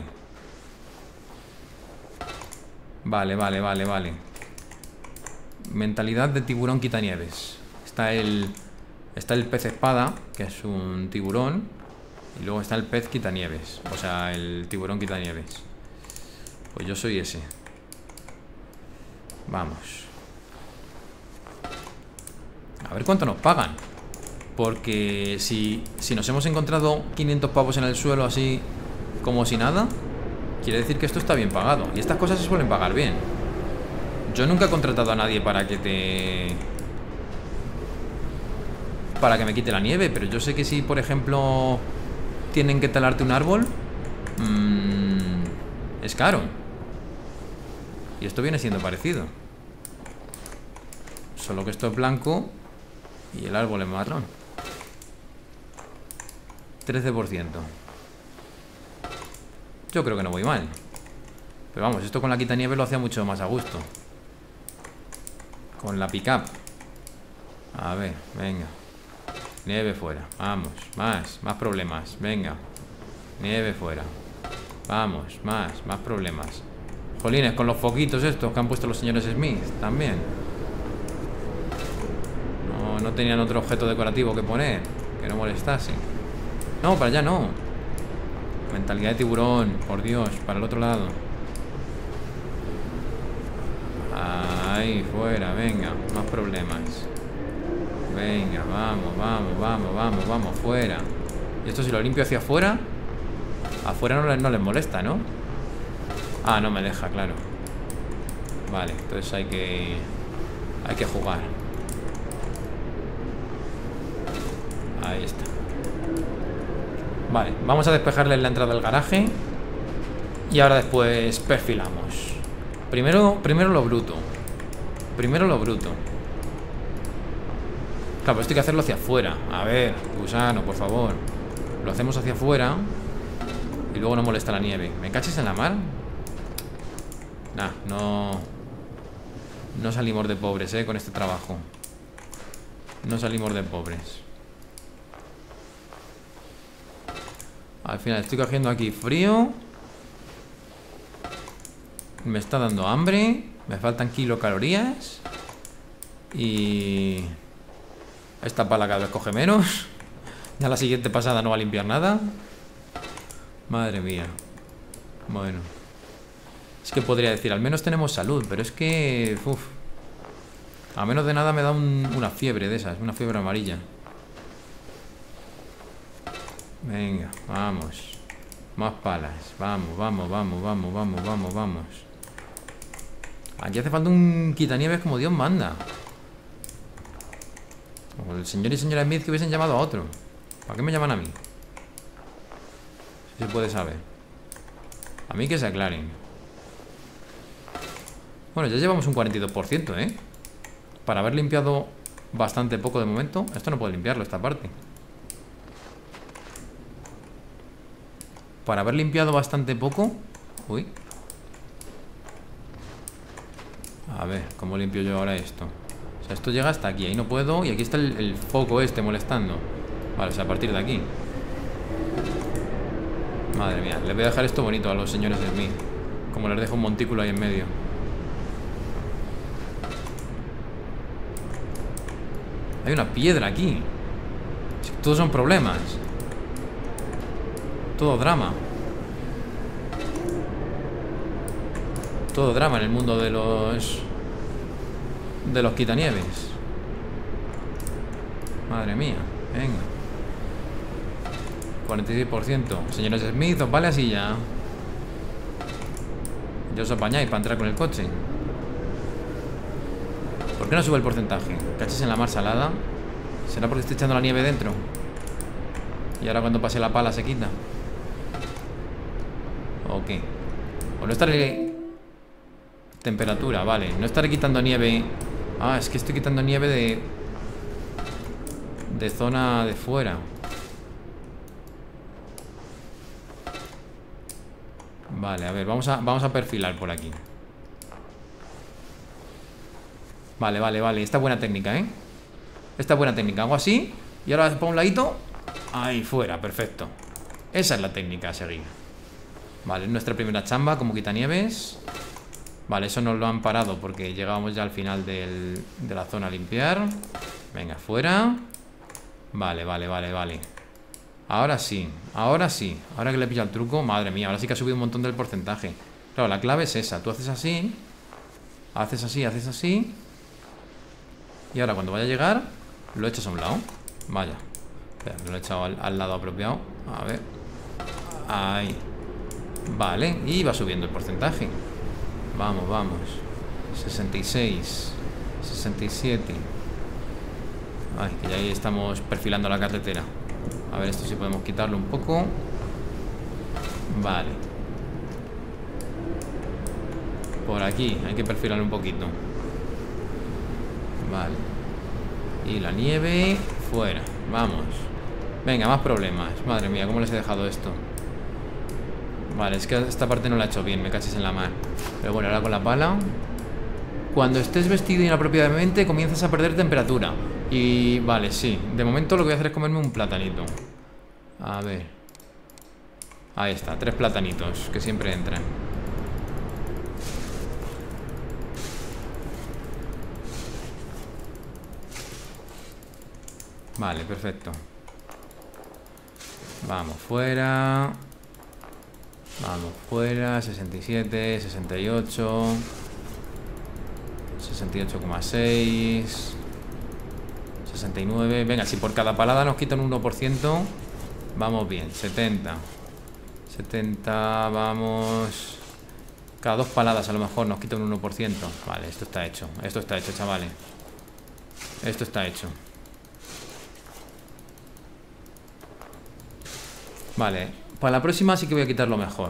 Vale, vale, vale, vale. Mentalidad de tiburón quitanieves. Está el... Está el pez espada, que es un tiburón. Y luego está el pez quitanieves. O sea, el tiburón quitanieves. Pues yo soy ese. Vamos. A ver cuánto nos pagan. Porque si, si nos hemos encontrado quinientos pavos en el suelo así como si nada, quiere decir que esto está bien pagado. Y estas cosas se suelen pagar bien. Yo nunca he contratado a nadie para que te... Para que me quite la nieve. Pero yo sé que si, por ejemplo, tienen que talarte un árbol, mmm, es caro. Y esto viene siendo parecido. Solo que esto es blanco y el árbol es marrón. trece por ciento. Yo creo que no voy mal. Pero vamos, esto con la quitanieve lo hacía mucho más a gusto. Con la pick-up. A ver, venga. Nieve fuera, vamos, más, más problemas, venga. Nieve fuera. Vamos, más, más problemas. Jolines, con los foquitos estos que han puesto los señores Smith también. No, no tenían otro objeto decorativo que poner. Que no molestase. No, para allá no. Mentalidad de tiburón, por Dios, para el otro lado. Ahí, fuera, venga, más problemas. Venga, vamos, vamos, vamos, vamos, vamos, fuera. Y esto si lo limpio hacia afuera, afuera no les, no les molesta, ¿no? Ah, no me deja, claro. Vale, entonces hay que Hay que jugar. Ahí está. Vale, vamos a despejarle la entrada del garaje. Y ahora después perfilamos. Primero, primero lo bruto. Primero lo bruto. Claro, pues esto hay que hacerlo hacia afuera. A ver, gusano, por favor. Lo hacemos hacia afuera. Y luego no molesta la nieve. ¿Me cachis en la mar? Nah, no... No salimos de pobres, eh, con este trabajo. No salimos de pobres. Al final estoy cogiendo aquí frío. Me está dando hambre. Me faltan kilocalorías. Y... esta pala cada vez coge menos. Ya la siguiente pasada no va a limpiar nada. Madre mía. Bueno. Es que podría decir, al menos tenemos salud. Pero es que... uf. A menos de nada me da un, una fiebre de esas. Una fiebre amarilla. Venga, vamos. Más palas. Vamos, vamos, vamos, vamos, vamos, vamos, vamos. Aquí hace falta un quitanieves como Dios manda. O el señor y señora Smith que hubiesen llamado a otro. ¿Para qué me llaman a mí? Si se puede saber. A mí que se aclaren. Bueno, ya llevamos un cuarenta y dos por ciento, ¿eh? Para haber limpiado bastante poco de momento. Esto no puedo limpiarlo, esta parte. Para haber limpiado bastante poco. Uy. A ver, ¿cómo limpio yo ahora esto? O sea, esto llega hasta aquí, ahí no puedo. Y aquí está el, el foco este molestando. Vale, o sea, a partir de aquí. Madre mía, les voy a dejar esto bonito a los señores de Smith. Como les dejo un montículo ahí en medio. Hay una piedra aquí. Todos son problemas. Todo drama. Todo drama en el mundo de los... de los quitanieves. Madre mía, venga. cuarenta y seis por ciento. Señores Smith, os vale así ya. Ya os apañáis para entrar con el coche. ¿Por qué no sube el porcentaje? ¿Cachis en la mar salada? ¿Será porque estoy echando la nieve dentro? Y ahora cuando pase la pala se quita. ¿O qué? O no estaré... temperatura, vale. No estaré quitando nieve. Ah, es que estoy quitando nieve de... de zona de fuera. Vale, a ver, vamos a, vamos a perfilar por aquí. Vale, vale, vale, esta es buena técnica, ¿eh? Esta es buena técnica, hago así. Y ahora para un ladito. Ahí, fuera, perfecto. Esa es la técnica a seguir. Vale, nuestra primera chamba como quitanieves. Vale, eso nos lo han parado porque llegábamos ya al final del, de la zona a limpiar. Venga, fuera. Vale, vale, vale, vale. Ahora sí, ahora sí. Ahora que le he pillado el truco, madre mía, ahora sí que ha subido un montón del porcentaje. Claro, la clave es esa. Tú haces así. Haces así, haces así. Y ahora cuando vaya a llegar, lo echas a un lado. Vaya. Espera, lo he echado al, al lado apropiado. A ver. Ahí. Vale, y va subiendo el porcentaje. Vamos, vamos. sesenta y seis. sesenta y siete. Ay, que ya ahí estamos perfilando la carretera. A ver, esto sí podemos quitarlo un poco. Vale. Por aquí, hay que perfilarlo un poquito. Vale. Y la nieve fuera, vamos. Venga, más problemas. Madre mía, ¿cómo les he dejado esto? Vale, es que esta parte no la he hecho bien, me cachis en la mar. Pero bueno, ahora con la pala. Cuando estés vestido inapropiadamente comienzas a perder temperatura. Y vale, sí. De momento lo que voy a hacer es comerme un platanito. A ver. Ahí está, tres platanitos que siempre entran. Vale, perfecto. Vamos fuera. Vamos fuera. sesenta y siete, sesenta y ocho, sesenta y ocho coma seis, sesenta y nueve. Venga, si por cada palada nos quitan un uno por ciento, vamos bien. setenta, setenta, vamos. Cada dos paladas a lo mejor nos quitan un uno por ciento. Vale, esto está hecho. Esto está hecho, chavales. Esto está hecho. Vale, para la próxima sí que voy a quitarlo mejor.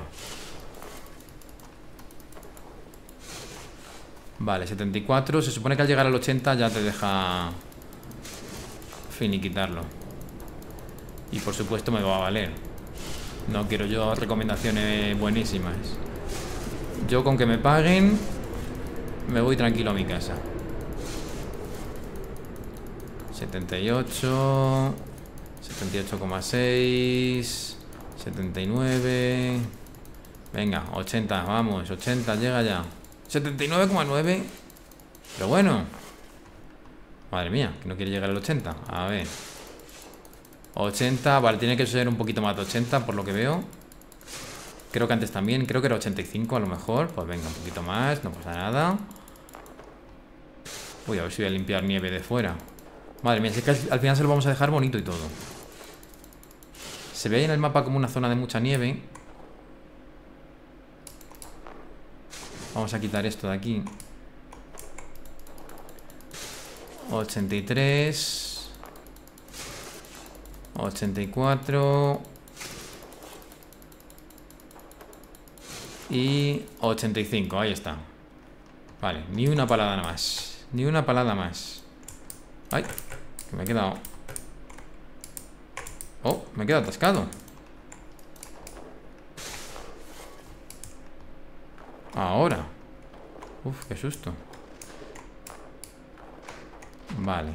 Vale, setenta y cuatro. Se supone que al llegar al ochenta ya te deja finiquitarlo. Y por supuesto me va a valer. No quiero yo recomendaciones buenísimas. Yo con que me paguen me voy tranquilo a mi casa. setenta y ocho, setenta y ocho coma seis, setenta y nueve. Venga, ochenta, vamos, ochenta, llega ya. setenta y nueve coma nueve. Pero bueno. Madre mía, que no quiere llegar al ochenta. A ver. ochenta, vale, tiene que ser un poquito más de ochenta por lo que veo. Creo que antes también, creo que era ochenta y cinco a lo mejor. Pues venga, un poquito más, no pasa nada. Uy, a ver si voy a limpiar nieve de fuera. Madre mía, si es que al final se lo vamos a dejar bonito y todo. Se ve ahí en el mapa como una zona de mucha nieve. Vamos a quitar esto de aquí. ochenta y tres, ochenta y cuatro y ochenta y cinco, ahí está. Vale, ni una palada más. Ni una palada más. Ay, que me he quedado. Oh, me he quedado atascado. Ahora. Uf, qué susto. Vale.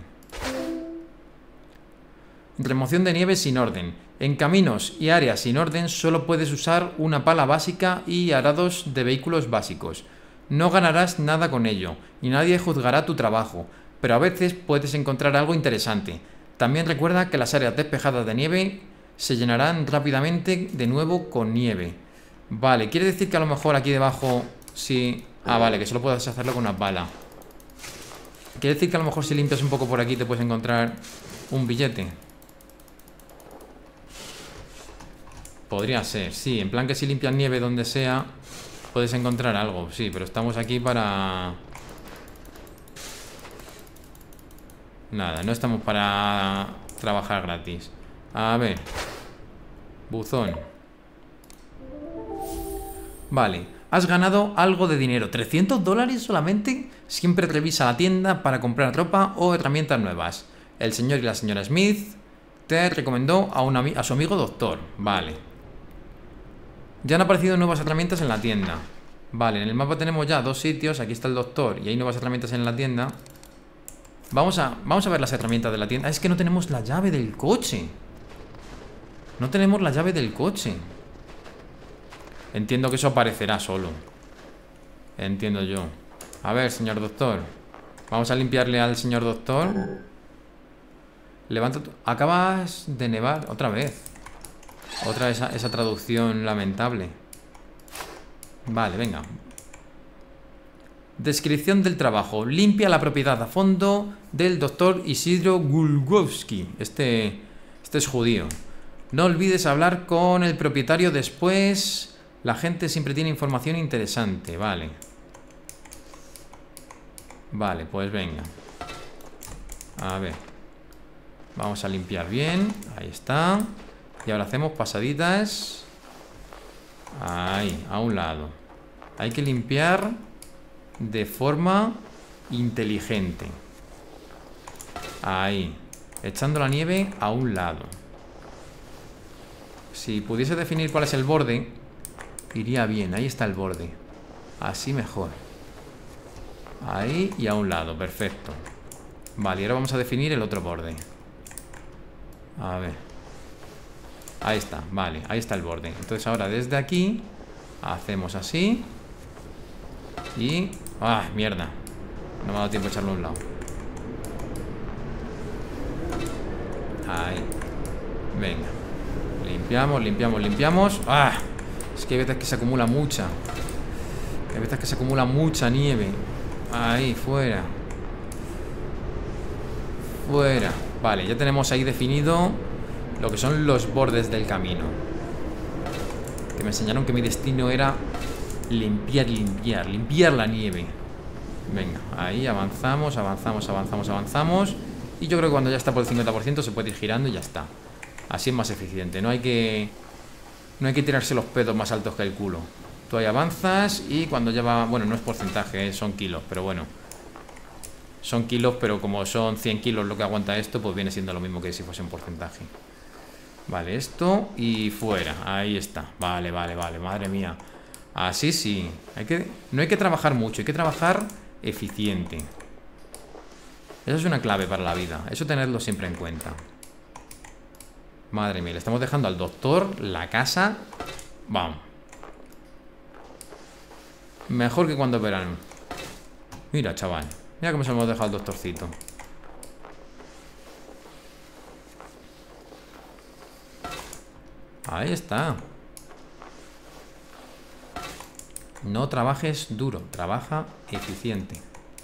Remoción de nieve sin orden. En caminos y áreas sin orden solo puedes usar una pala básica y arados de vehículos básicos. No ganarás nada con ello y nadie juzgará tu trabajo, pero a veces puedes encontrar algo interesante. También recuerda que las áreas despejadas de nieve se llenarán rápidamente de nuevo con nieve. Vale, quiere decir que a lo mejor aquí debajo sí... Ah, vale, que solo puedes hacerlo con una pala. Quiere decir que a lo mejor si limpias un poco por aquí te puedes encontrar un billete. Podría ser, sí, en plan que si limpias nieve donde sea puedes encontrar algo, sí, pero estamos aquí para... Nada, no estamos para trabajar gratis. A ver. Buzón. Vale, has ganado algo de dinero. ¿trescientos dólares solamente? Siempre revisa la tienda para comprar ropa o herramientas nuevas. El señor y la señora Smith te recomendó a, un a su amigo doctor. Vale. Ya han aparecido nuevas herramientas en la tienda. Vale, en el mapa tenemos ya dos sitios. Aquí está el doctor y hay nuevas herramientas en la tienda. Vamos a, vamos a ver las herramientas de la tienda. Es que no tenemos la llave del coche. No tenemos la llave del coche. Entiendo que eso aparecerá solo. Entiendo yo. A ver, señor doctor. Vamos a limpiarle al señor doctor. Levanta tu... Acabas de nevar otra vez. Otra esa, esa traducción lamentable. Vale, venga. Descripción del trabajo. Limpia la propiedad a fondo del doctor Isidro Gulgowski. Este, este es judío. No olvides hablar con el propietario después. La gente siempre tiene información interesante. Vale. Vale, pues venga. A ver. Vamos a limpiar bien. Ahí está. Y ahora hacemos pasaditas. Ahí, a un lado. Hay que limpiar de forma inteligente. Ahí. Echando la nieve a un lado. Si pudiese definir cuál es el borde, iría bien. Ahí está el borde. Así mejor. Ahí y a un lado. Perfecto. Vale, y ahora vamos a definir el otro borde. A ver. Ahí está, vale, ahí está el borde. Entonces ahora desde aquí hacemos así. Y... ¡ah, mierda! No me ha dado tiempo a echarlo a un lado. Ahí. Venga. Limpiamos, limpiamos, limpiamos. ¡Ah! Es que hay veces que se acumula mucha. Hay veces que se acumula mucha nieve. Ahí, fuera. Fuera. Vale, ya tenemos ahí definido lo que son los bordes del camino. Que me enseñaron que mi destino era limpiar, limpiar, limpiar la nieve. Venga, ahí avanzamos, avanzamos, avanzamos, avanzamos. Y yo creo que cuando ya está por el cincuenta por ciento se puede ir girando y ya está. Así es más eficiente. No hay que No hay que tirarse los pedos más altos que el culo. Tú ahí avanzas y cuando ya va... Bueno, no es porcentaje, ¿eh? Son kilos, pero bueno. Son kilos, pero como son cien kilos lo que aguanta esto, pues viene siendo lo mismo que si fuese un porcentaje. Vale, esto y fuera. Ahí está. Vale, vale, vale. Madre mía. Así sí. Hay que... No hay que trabajar mucho, hay que trabajar eficiente. Eso es una clave para la vida. Eso tenerlo siempre en cuenta. Madre mía, le estamos dejando al doctor la casa. Vamos. Mejor que cuando es verano. Mira, chaval. Mira cómo se lo hemos dejado al doctorcito. Ahí está. No trabajes duro, trabaja eficiente.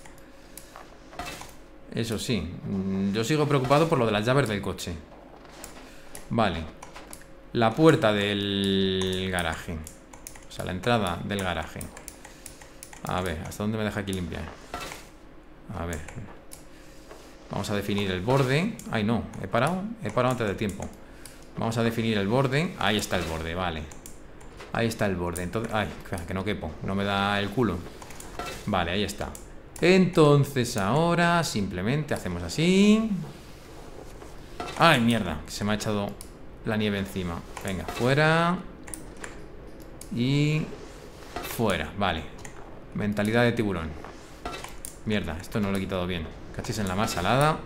Eso sí, yo sigo preocupado por lo de las llaves del coche. Vale. La puerta del garaje. O sea, la entrada del garaje. A ver, ¿hasta dónde me deja aquí limpiar? A ver. Vamos a definir el borde. Ay, no, he parado. He parado antes de tiempo. Vamos a definir el borde. Ahí está el borde, vale. Ahí está el borde. Entonces, ay, que no quepo. No me da el culo. Vale, ahí está. Entonces ahora simplemente hacemos así. Ay, mierda, se me ha echado la nieve encima. Venga, fuera. Y fuera, vale. Mentalidad de tiburón. Mierda, esto no lo he quitado bien. Cachis en la más salada.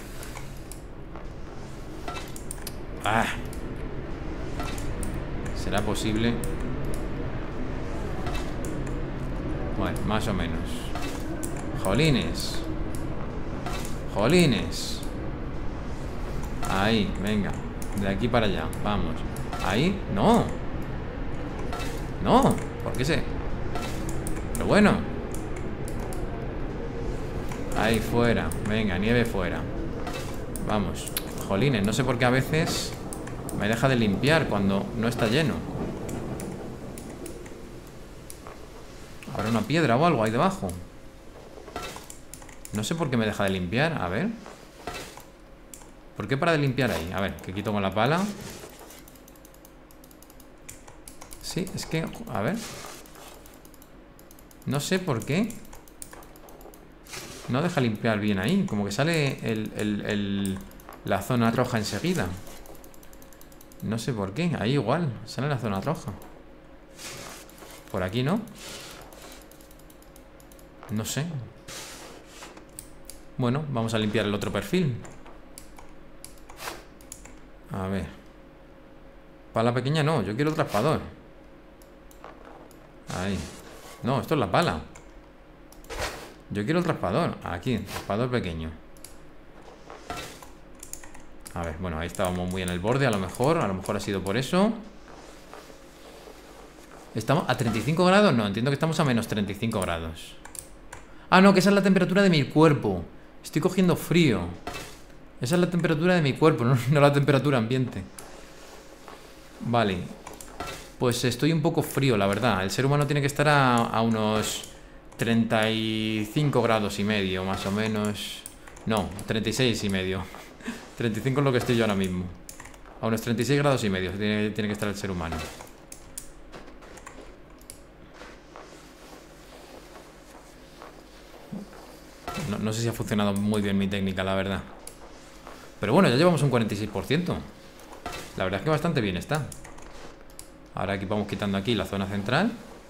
Ah. ¿Será posible? Bueno, más o menos. Jolines. Jolines. Ahí, venga. De aquí para allá, vamos. Ahí, no. No, ¿por qué se...? Pero bueno. Ahí, fuera. Venga, nieve fuera. Vamos. Jolines, no sé por qué a veces me deja de limpiar cuando no está lleno. ¿Habrá una piedra o algo ahí debajo? No sé por qué me deja de limpiar, a ver. ¿Por qué para de limpiar ahí? A ver, que quito con la pala. Sí, es que... A ver. No sé por qué no deja limpiar bien ahí. Como que sale el, el, el, la zona roja enseguida. No sé por qué, ahí igual sale la zona roja. Por aquí no. No sé. Bueno, vamos a limpiar el otro perfil. A ver. Pala pequeña no, yo quiero el raspador. Ahí. No, esto es la pala. Yo quiero el raspador. Aquí, raspador pequeño. A ver, bueno, ahí estábamos muy en el borde. A lo mejor, a lo mejor ha sido por eso. ¿Estamos a treinta y cinco grados? No, entiendo que estamos a menos treinta y cinco grados. Ah, no, que esa es la temperatura de mi cuerpo. Estoy cogiendo frío. Esa es la temperatura de mi cuerpo, no, no la temperatura ambiente. Vale. Pues estoy un poco frío, la verdad. El ser humano tiene que estar a, a unos treinta y cinco grados y medio, más o menos. No, treinta y seis y medio. treinta y cinco es lo que estoy yo ahora mismo. A unos treinta y seis grados y medio tiene, tiene que estar el ser humano. No, no sé si ha funcionado muy bien mi técnica, la verdad. Pero bueno, ya llevamos un cuarenta y seis por ciento. La verdad es que bastante bien está. Ahora aquí vamos quitando aquí la zona central.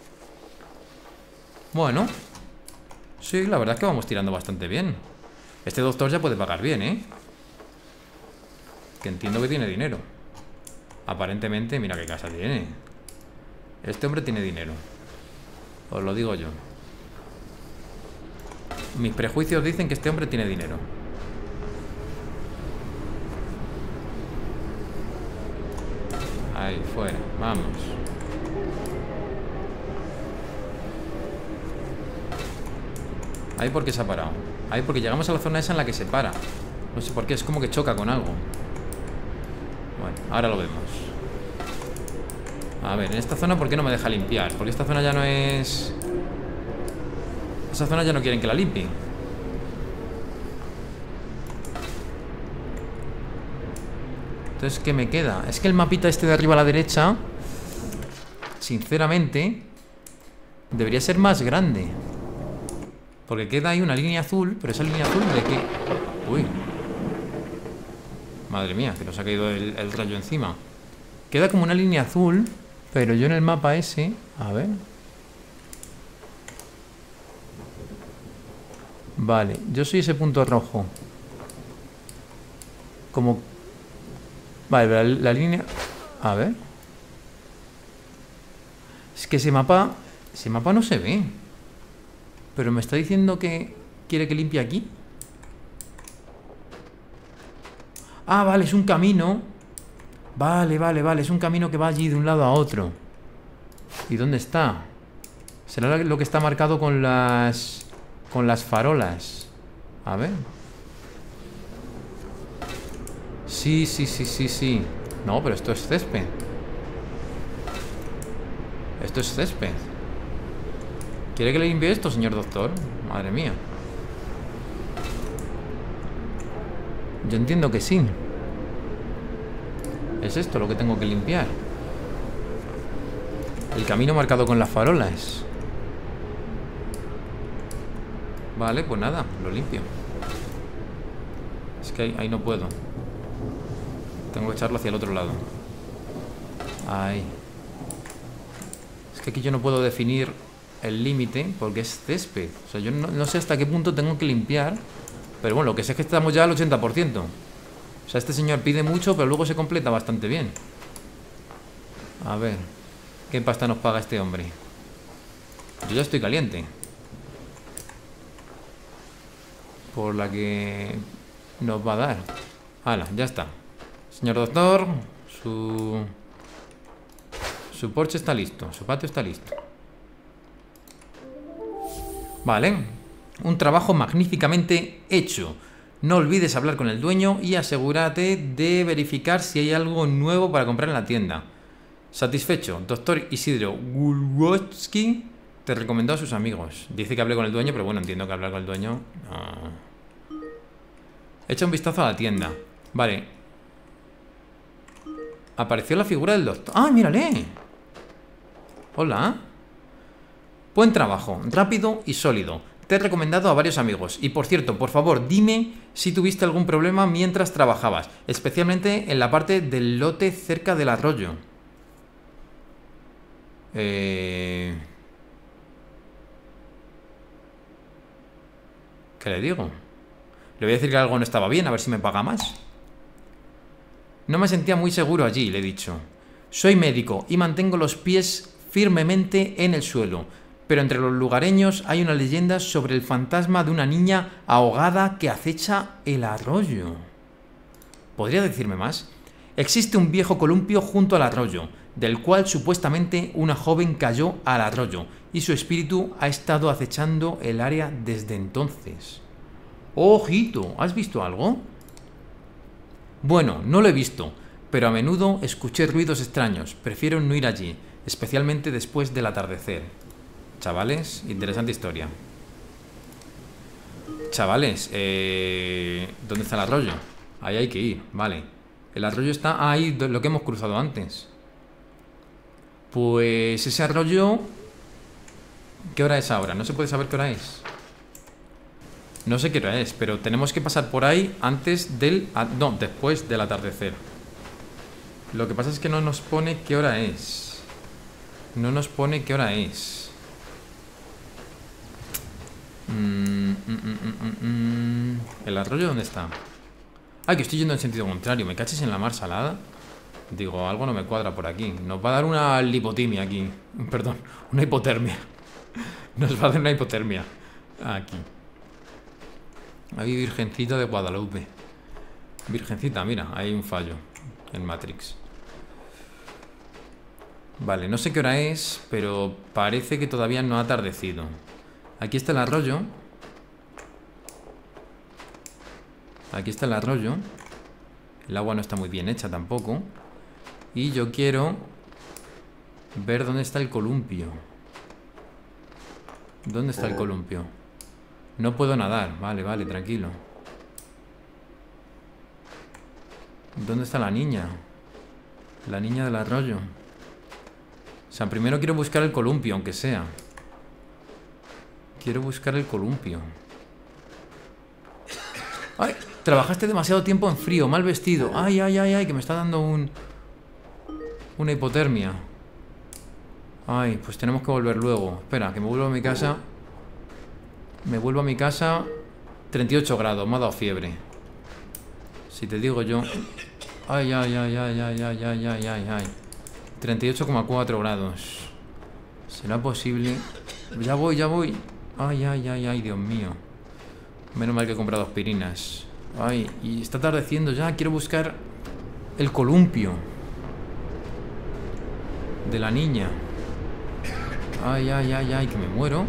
Bueno. Sí, la verdad es que vamos tirando bastante bien. Este doctor ya puede pagar bien, ¿eh? Que entiendo que tiene dinero. Aparentemente, mira qué casa tiene. Este hombre tiene dinero. Os lo digo yo. Mis prejuicios dicen que este hombre tiene dinero. Ahí, fuera, vamos. Ahí porque se ha parado. Ahí porque llegamos a la zona esa en la que se para. No sé por qué, es como que choca con algo. Bueno, ahora lo vemos. A ver, en esta zona, ¿por qué no me deja limpiar? Porque esta zona ya no es... Esa zona ya no quieren que la limpie. Entonces, ¿qué me queda? Es que el mapita este de arriba a la derecha, sinceramente, debería ser más grande. Porque queda ahí una línea azul. Pero esa línea azul de qué... Uy. Madre mía, que nos ha caído el, el rayo encima. Queda como una línea azul. Pero yo en el mapa ese... A ver... Vale, yo soy ese punto rojo. Como... Vale, la, la línea... A ver... Es que ese mapa... Ese mapa no se ve. Pero me está diciendo que... ¿Quiere que limpie aquí? Ah, vale, es un camino. Vale, vale, vale, es un camino que va allí de un lado a otro. ¿Y dónde está? ¿Será lo que está marcado con las... Con las farolas? A ver. Sí, sí, sí, sí, sí. No, pero esto es césped. Esto es césped. ¿Quiere que le limpie esto, señor doctor? Madre mía. Yo entiendo que sí. Es esto lo que tengo que limpiar. El camino marcado con las farolas. Vale, pues nada, lo limpio. Es que ahí, ahí no puedo. Tengo que echarlo hacia el otro lado. Ahí. Es que aquí yo no puedo definir el límite porque es césped. O sea, yo no, no sé hasta qué punto tengo que limpiar. Pero bueno, lo que sé es que estamos ya al ochenta por ciento. O sea, este señor pide mucho, pero luego se completa bastante bien. A ver, ¿qué pasta nos paga este hombre? Yo ya estoy caliente. Por la que nos va a dar. Hala, ya está. Señor doctor, su... Su porche está listo, su patio está listo. Vale. Un trabajo magníficamente hecho. No olvides hablar con el dueño y asegúrate de verificar si hay algo nuevo para comprar en la tienda. Satisfecho, doctor Isidro Gulwowski te recomendó a sus amigos. Dice que hable con el dueño, pero bueno, entiendo que hablar con el dueño... No. Echa un vistazo a la tienda. Vale. Apareció la figura del doctor. ¡Ah, mírale! Hola. Buen trabajo, rápido y sólido. Te he recomendado a varios amigos. Y por cierto, por favor, dime si tuviste algún problema mientras trabajabas, especialmente en la parte del lote cerca del arroyo. Eh... ¿Qué le digo? Le voy a decir que algo no estaba bien, a ver si me paga más. No me sentía muy seguro allí, le he dicho. Soy médico y mantengo los pies firmemente en el suelo. Pero entre los lugareños hay una leyenda sobre el fantasma de una niña ahogada que acecha el arroyo. ¿Podría decirme más? Existe un viejo columpio junto al arroyo, del cual supuestamente una joven cayó al arroyo, y su espíritu ha estado acechando el área desde entonces. ¡Ojito! ¿Has visto algo? Bueno, no lo he visto, pero a menudo escuché ruidos extraños. Prefiero no ir allí, especialmente después del atardecer. Chavales, interesante historia. Chavales, eh, ¿dónde está el arroyo? Ahí hay que ir, vale. El arroyo está ahí, lo que hemos cruzado antes. Pues ese arroyo... ¿Qué hora es ahora? No se puede saber qué hora es. No sé qué hora es, pero tenemos que pasar por ahí antes del... No, después del atardecer. Lo que pasa es que no nos pone qué hora es. No nos pone qué hora es. Mm, mm, mm, mm, mm. ¿El arroyo dónde está? Ay, que estoy yendo en sentido contrario. ¿Me caches en la mar salada? Digo, algo no me cuadra por aquí. Nos va a dar una lipotimia aquí. Perdón, una hipotermia. Nos va a dar una hipotermia aquí. Ahí, Virgencita de Guadalupe. Virgencita, mira, hay un fallo en Matrix. Vale, no sé qué hora es, pero parece que todavía no ha atardecido. Aquí está el arroyo. Aquí está el arroyo. El agua no está muy bien hecha tampoco. Y yo quiero ver dónde está el columpio. ¿Dónde está el columpio? No puedo nadar. Vale, vale, tranquilo. ¿Dónde está la niña? La niña del arroyo. O sea, primero quiero buscar el columpio, aunque sea. Quiero buscar el columpio. ¡Ay! Trabajaste demasiado tiempo en frío, mal vestido. ¡Ay, ay, ay, ay! Que me está dando un... Una hipotermia. Ay, pues tenemos que volver luego. Espera, que me vuelvo a mi casa. Me vuelvo a mi casa. treinta y ocho grados, me ha dado fiebre. Si te digo yo... Ay, ay, ay, ay, ay, ay, ay, ay, ay, ay. treinta y ocho coma cuatro grados. ¿Será posible? Ya voy, ya voy. Ay, ay, ay, ay, Dios mío. Menos mal que he comprado aspirinas. Ay, y está atardeciendo ya. Quiero buscar el columpio de la niña. Ay, ay, ay, ay, que me muero.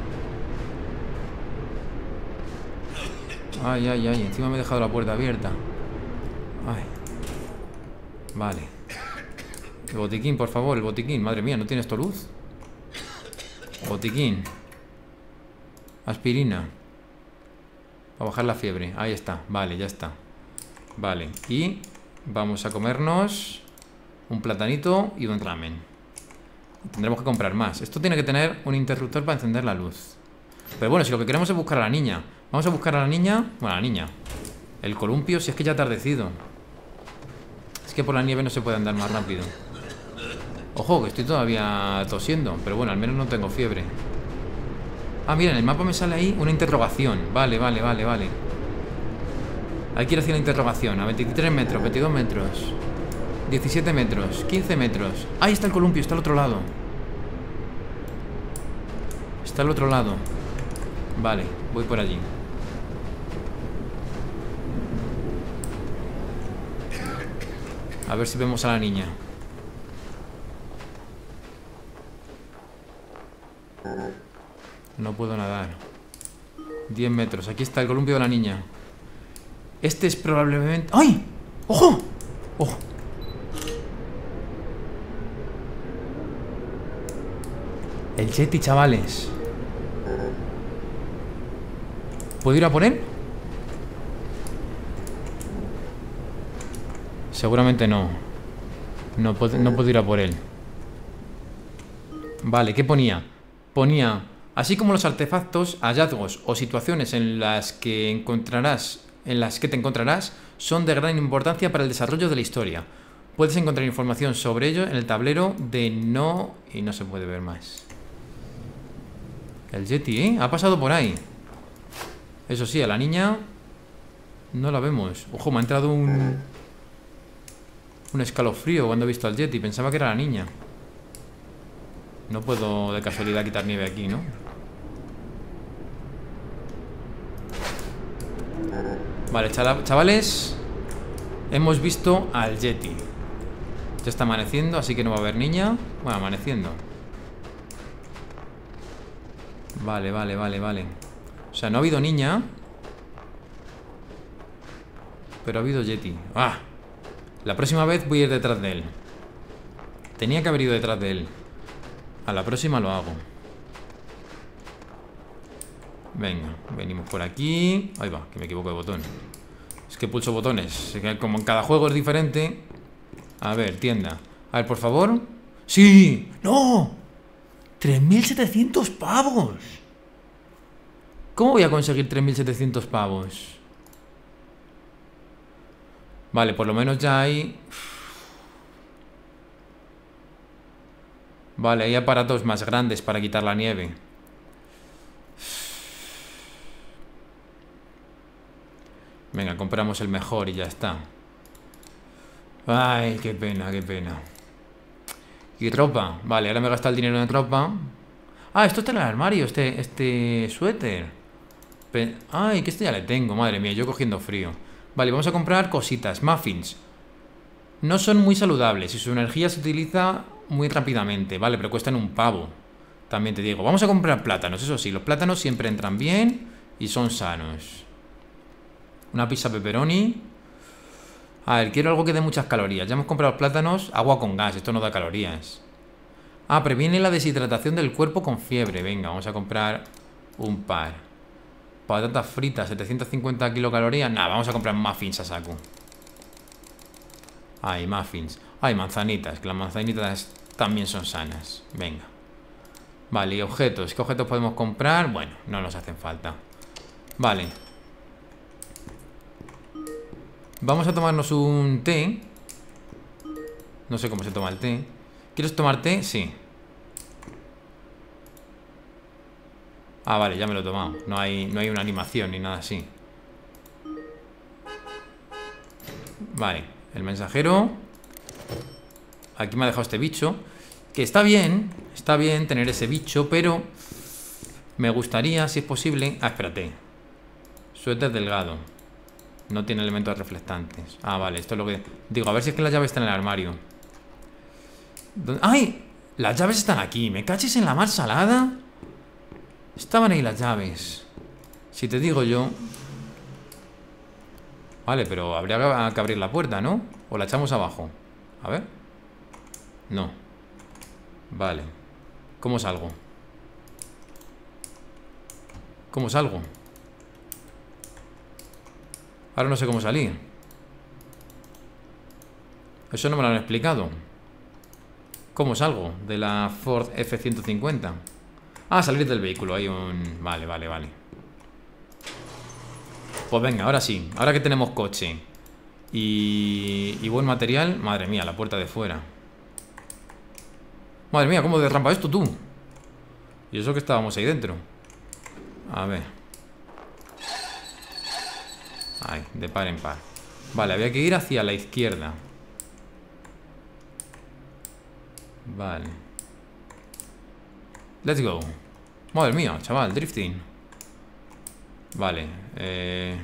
Ay, ay, ay, encima me he dejado la puerta abierta. Ay. Vale. El botiquín, por favor, el botiquín. Madre mía, ¿no tienes tu luz? Botiquín. Aspirina. Para bajar la fiebre. Ahí está. Vale, ya está. Vale. Y vamos a comernos un platanito y un ramen. Tendremos que comprar más. Esto tiene que tener un interruptor para encender la luz. Pero bueno, si lo que queremos es buscar a la niña. Vamos a buscar a la niña. Bueno, a la niña. El columpio, si es que ya ha atardecido. Es que por la nieve no se puede andar más rápido. Ojo, que estoy todavía tosiendo. Pero bueno, al menos no tengo fiebre. Ah, mira, en el mapa me sale ahí una interrogación. Vale, vale, vale, vale. Hay que ir hacia la interrogación. A veintitrés metros, veintidós metros, diecisiete metros, quince metros. Ahí está el columpio, está al otro lado. Está al otro lado. Vale, voy por allí. A ver si vemos a la niña. No puedo nadar. diez metros. Aquí está el columpio de la niña. Este es probablemente... ¡Ay! ¡Ojo! ¡Ojo! El Yeti, chavales. ¿Puedo ir a por él? Seguramente no. No puedo, no puedo ir a por él. Vale, ¿qué ponía? Ponía... Así como los artefactos, hallazgos o situaciones en las que encontrarás, en las que te encontrarás, son de gran importancia para el desarrollo de la historia. Puedes encontrar información sobre ello en el tablero de no... Y no se puede ver más. El Yeti, ¿eh? Ha pasado por ahí. Eso sí, a la niña no la vemos. Ojo, me ha entrado un... Un escalofrío cuando he visto al Yeti. Pensaba que era la niña. No puedo de casualidad quitar nieve aquí, ¿no? Vale, chavales. Hemos visto al Yeti. Ya está amaneciendo, así que no va a haber niña. Bueno, amaneciendo. Vale, vale, vale, vale. O sea, no ha habido niña, pero ha habido Yeti. ¡Ah! La próxima vez voy a ir detrás de él. Tenía que haber ido detrás de él. A la próxima lo hago. Venga, venimos por aquí. Ahí va, que me equivoco de botón. Es que pulso botones. Como en cada juego es diferente. A ver, tienda. A ver, por favor. ¡Sí! ¡No! tres mil setecientos pavos. ¿Cómo voy a conseguir tres mil setecientos pavos? Vale, por lo menos ya hay... Vale, hay aparatos más grandes para quitar la nieve. Venga, compramos el mejor y ya está. Ay, qué pena, qué pena. Y ropa. Vale, ahora me he gastado el dinero en ropa. Ah, esto está en el armario, este, este suéter. Pe- Ay, que este ya le tengo, madre mía, yo cogiendo frío. Vale, vamos a comprar cositas. Muffins. No son muy saludables y su energía se utiliza muy rápidamente. Vale, pero cuestan un pavo. También te digo. Vamos a comprar plátanos, eso sí. Los plátanos siempre entran bien y son sanos. Una pizza pepperoni. A ver, quiero algo que dé muchas calorías. Ya hemos comprado plátanos. Agua con gas, esto no da calorías. Ah, previene la deshidratación del cuerpo con fiebre. Venga, vamos a comprar un par. Patatas fritas, setecientas cincuenta kilocalorías. Nada, vamos a comprar muffins a saco. Ay, muffins. Ay, manzanitas, que las manzanitas también son sanas. Venga. Vale, y objetos. ¿Qué objetos podemos comprar? Bueno, no nos hacen falta. Vale. Vamos a tomarnos un té. No sé cómo se toma el té. ¿Quieres tomar té? Sí. Ah, vale, ya me lo he tomado. No hay, no hay una animación ni nada así. Vale, el mensajero. Aquí me ha dejado este bicho. Que está bien, está bien tener ese bicho, pero me gustaría, si es posible... Ah, espérate. Suéter delgado. No tiene elementos reflectantes. Ah, vale, esto es lo que... Digo, a ver si es que las llaves están en el armario. ¿Dónde... ¡Ay! Las llaves están aquí. ¿Me cachis en la mar salada? Estaban ahí las llaves. Si te digo yo... Vale, pero habría que abrir la puerta, ¿no? O la echamos abajo. A ver. No. Vale. ¿Cómo salgo? ¿Cómo salgo? Ahora no sé cómo salir. Eso no me lo han explicado. ¿Cómo salgo de la Ford F ciento cincuenta? Ah, salir del vehículo. Hay un... Vale, vale, vale. Pues venga, ahora sí. Ahora que tenemos coche y, y buen material. Madre mía, la puerta de fuera. Madre mía, ¿cómo derramba esto tú? Y eso que estábamos ahí dentro. A ver. Ay, de par en par. Vale, había que ir hacia la izquierda. Vale. Let's go. Madre mía, chaval, drifting. Vale, eh...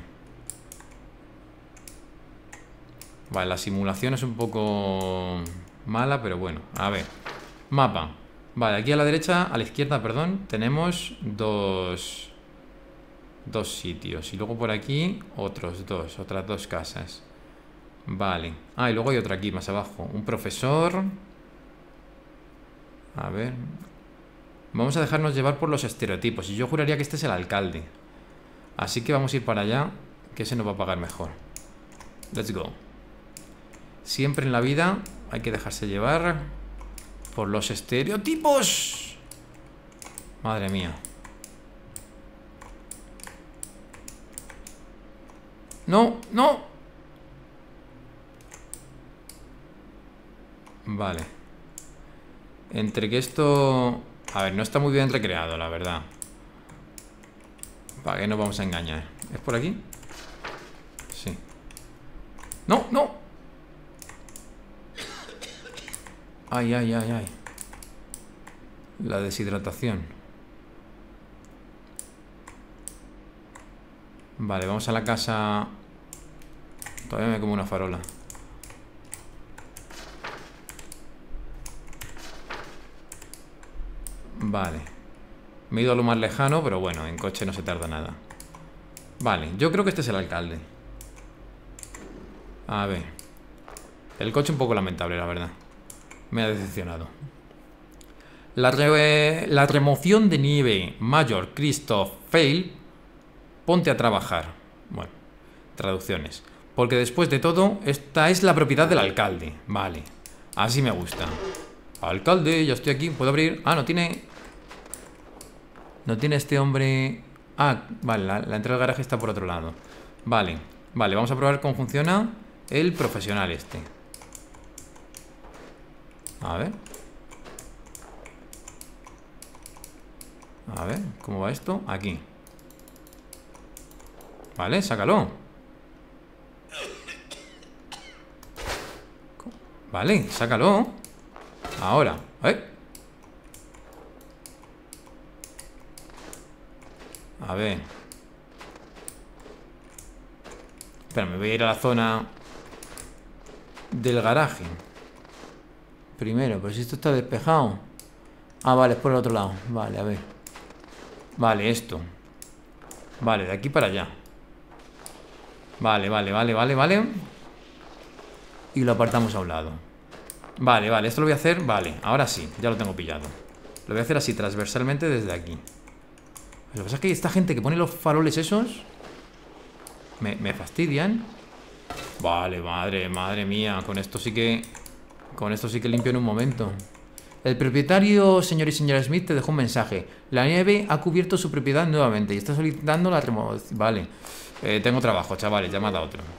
Vale, la simulación es un poco mala, pero bueno, a ver. Mapa. Vale, aquí a la derecha, a la izquierda, perdón, tenemos dos... Dos sitios. Y luego por aquí, otros dos, otras dos casas. Vale. Ah, y luego hay otra aquí, más abajo. Un profesor. A ver. Vamos a dejarnos llevar por los estereotipos. Y yo juraría que este es el alcalde. Así que vamos a ir para allá, que ese nos va a pagar mejor. Let's go. Siempre en la vida hay que dejarse llevar por los estereotipos. Madre mía. No, no. Vale. Entre que esto... A ver, no está muy bien recreado, la verdad. ¿Para qué nos vamos a engañar? ¿Es por aquí? Sí. ¡No, no! Ay, ay, ay, ay. La deshidratación. Vale, vamos a la casa. Todavía me como una farola. Vale. Me he ido a lo más lejano, pero bueno, en coche no se tarda nada. Vale, yo creo que este es el alcalde. A ver. El coche un poco lamentable, la verdad. Me ha decepcionado. La, re la remoción de nieve Mayor Christoph Fail. Ponte a trabajar. Bueno, traducciones. Porque después de todo, esta es la propiedad del alcalde. Vale, así me gusta. Alcalde, ya estoy aquí, ¿puedo abrir? Ah, no tiene... No tiene este hombre... Ah, vale, la, la entrada del garaje está por otro lado. Vale, vale, vamos a probar cómo funciona el profesional este. A ver. A ver, ¿cómo va esto? Aquí. Vale, sácalo. Vale, sácalo. Ahora, ¿eh? A ver. Espera, me voy a ir a la zona del garaje. Primero, pero si esto está despejado. Ah, vale, es por el otro lado. Vale, a ver. Vale, esto. Vale, de aquí para allá. Vale, vale, vale, vale, vale. Y lo apartamos a un lado. Vale, vale, esto lo voy a hacer. Vale, ahora sí, ya lo tengo pillado. Lo voy a hacer así, transversalmente desde aquí. Lo que pasa es que esta gente que pone los faroles esos Me, me fastidian. Vale, madre, madre mía. Con esto sí que Con esto sí que limpio en un momento. El propietario, señor y señora Smith, te dejó un mensaje. La nieve ha cubierto su propiedad nuevamente y está solicitando la remoción. Vale, eh, tengo trabajo, chavales, llamad a otro.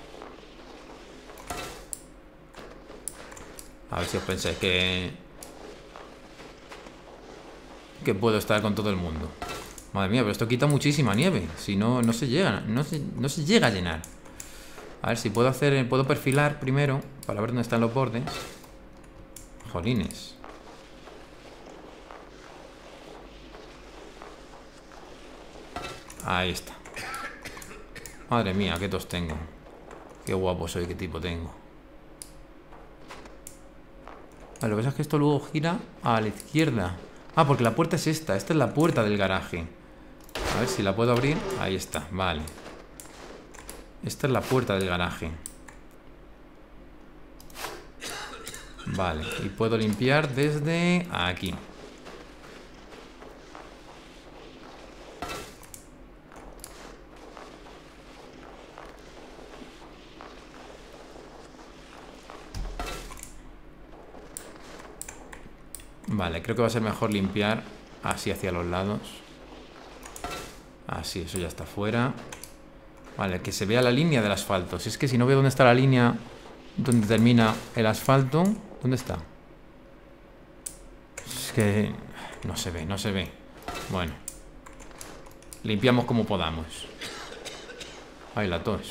A ver si os pensáis que Que puedo estar con todo el mundo. Madre mía, pero esto quita muchísima nieve. Si no, no se llega, no se, no se llega a llenar. A ver si puedo hacer, puedo perfilar primero para ver dónde están los bordes. Jolines. Ahí está. Madre mía, qué tos tengo. Qué guapo soy, qué tipo tengo. Vale, lo que pasa es que esto luego gira a la izquierda. Ah, porque la puerta es esta. Esta es la puerta del garaje. A ver si la puedo abrir. Ahí está, vale. Esta es la puerta del garaje. Vale, y puedo limpiar desde aquí. Vale, creo que va a ser mejor limpiar así hacia los lados. Así, eso ya está fuera. Vale, que se vea la línea del asfalto. Si es que si no veo dónde está la línea donde termina el asfalto. ¿Dónde está? Es que no se ve, no se ve. Bueno, limpiamos como podamos. Ay, la tos.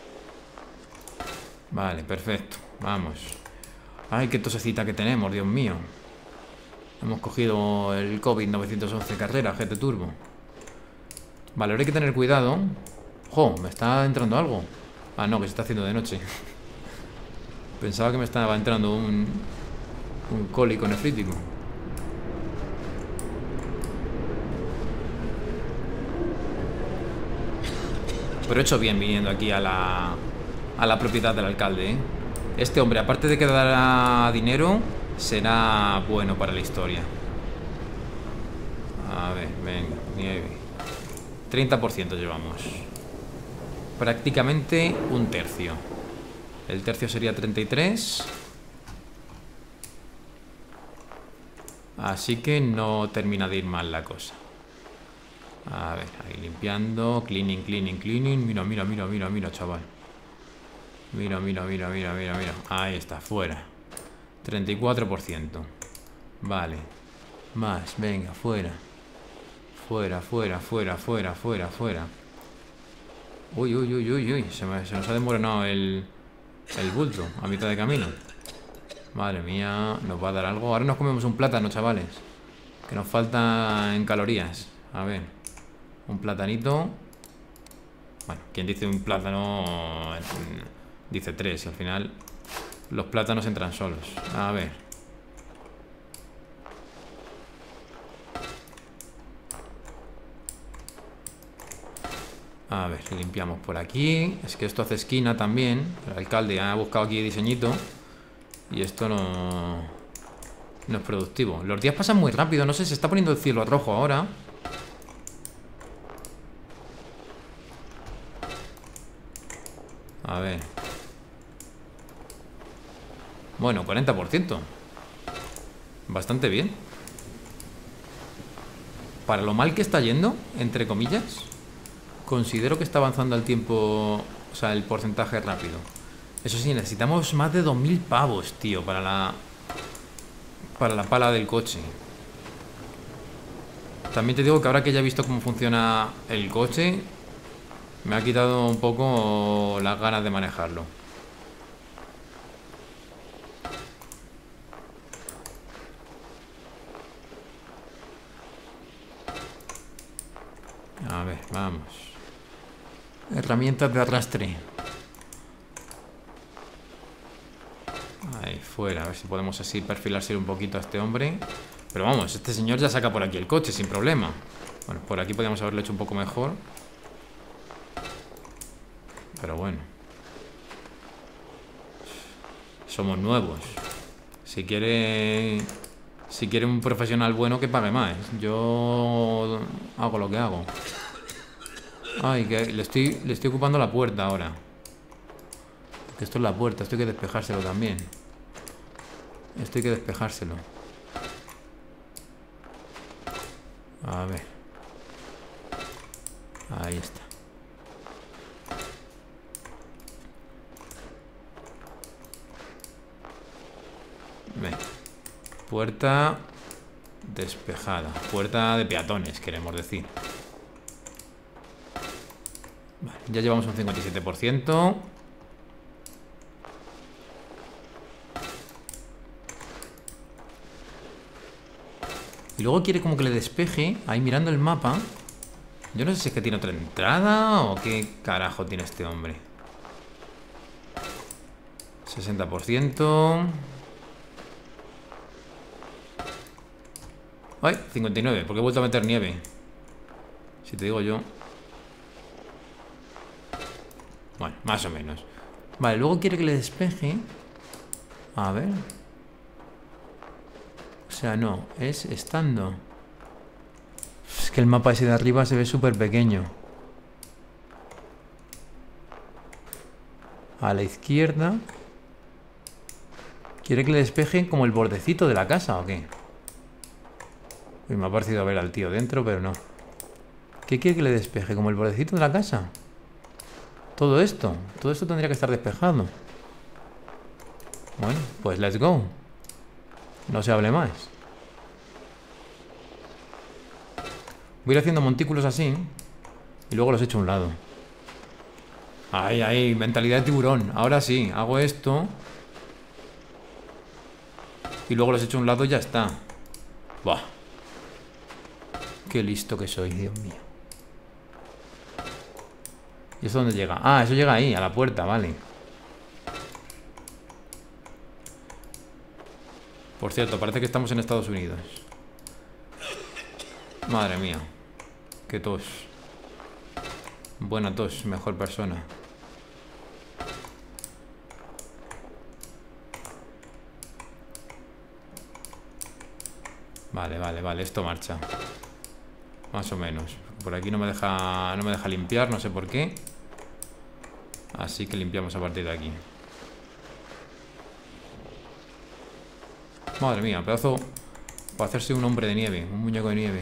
Vale, perfecto, vamos. Ay, qué tosecita que tenemos, Dios mío. Hemos cogido el COVID novecientos once carrera, G T Turbo. Vale, ahora hay que tener cuidado. ¡Jo! Me está entrando algo. Ah, no, que se está haciendo de noche. Pensaba que me estaba entrando un Un cólico nefrítico. Pero he hecho bien viniendo aquí a la A la propiedad del alcalde, ¿eh? Este hombre, aparte de que dará dinero, será bueno para la historia. A ver, venga, nieve. treinta por ciento llevamos. Prácticamente un tercio. El tercio sería treinta y tres. Así que no termina de ir mal la cosa. A ver, ahí limpiando. Cleaning, cleaning, cleaning. Mira, mira, mira, mira, mira, chaval. Mira, mira, mira, mira, mira, mira. Ahí está, fuera. treinta y cuatro por ciento. Vale. Más, venga, fuera. Fuera, fuera, fuera, fuera, fuera, fuera. Uy, uy, uy, uy, uy. Se, me, se nos ha desmoronado el, el bulto a mitad de camino. Madre mía, nos va a dar algo. Ahora nos comemos un plátano, chavales. Que nos falta en calorías. A ver, un platanito. Bueno, quien dice un plátano dice tres. Y al final los plátanos entran solos. A ver. A ver, limpiamos por aquí. Es que esto hace esquina también. El alcalde ha buscado aquí diseñito. Y esto no... No es productivo. Los días pasan muy rápido. No sé, se está poniendo el cielo rojo ahora. A ver. Bueno, cuarenta por ciento. Bastante bien. Para lo mal que está yendo, entre comillas, considero que está avanzando el tiempo. O sea, el porcentaje rápido. Eso sí, necesitamos más de dos mil pavos, tío, para la... Para la pala del coche. También te digo que ahora que ya he visto cómo funciona el coche, me ha quitado un poco las ganas de manejarlo. A ver, vamos. Herramientas de arrastre. Ahí, fuera. A ver si podemos así perfilarse un poquito a este hombre. Pero vamos, este señor ya saca por aquí el coche sin problema. Bueno, por aquí podríamos haberlo hecho un poco mejor. Pero bueno. Somos nuevos. Si quiere... Si quiere un profesional bueno, que pague más. Yo hago lo que hago. Ay, que le estoy, le estoy ocupando la puerta ahora. Que esto es la puerta, esto hay que despejárselo también. Esto hay que despejárselo. A ver. Ahí está. Venga. Puerta despejada. Puerta de peatones, queremos decir. Vale, ya llevamos un cincuenta y siete por ciento. Y luego quiere como que le despeje. Ahí mirando el mapa. Yo no sé si es que tiene otra entrada o qué carajo tiene este hombre. sesenta por ciento. Ay, cincuenta y nueve, porque he vuelto a meter nieve. Si te digo yo. Bueno, más o menos. Vale, luego quiere que le despeje. A ver. O sea, no, es estando. Es que el mapa ese de arriba se ve súper pequeño. A la izquierda. ¿Quiere que le despeje como el bordecito de la casa o qué? Uy, me ha parecido ver al tío dentro, pero no. ¿Qué quiere que le despeje? ¿Como el bordecito de la casa? Todo esto. Todo esto tendría que estar despejado. Bueno, pues let's go. No se hable más. Voy a ir haciendo montículos así. Y luego los echo a un lado. Ahí, ahí, mentalidad de tiburón. Ahora sí, hago esto. Y luego los echo a un lado y ya está. Buah. Qué listo que soy, Dios mío. ¿Y eso dónde llega? Ah, eso llega ahí, a la puerta, vale. Por cierto, parece que estamos en Estados Unidos. Madre mía. Qué tos. Buena tos, mejor persona. Vale, vale, vale, esto marcha. Más o menos. Por aquí no me deja, no me deja limpiar, no sé por qué. Así que limpiamos a partir de aquí. Madre mía, pedazo. Para hacerse un hombre de nieve, un muñeco de nieve.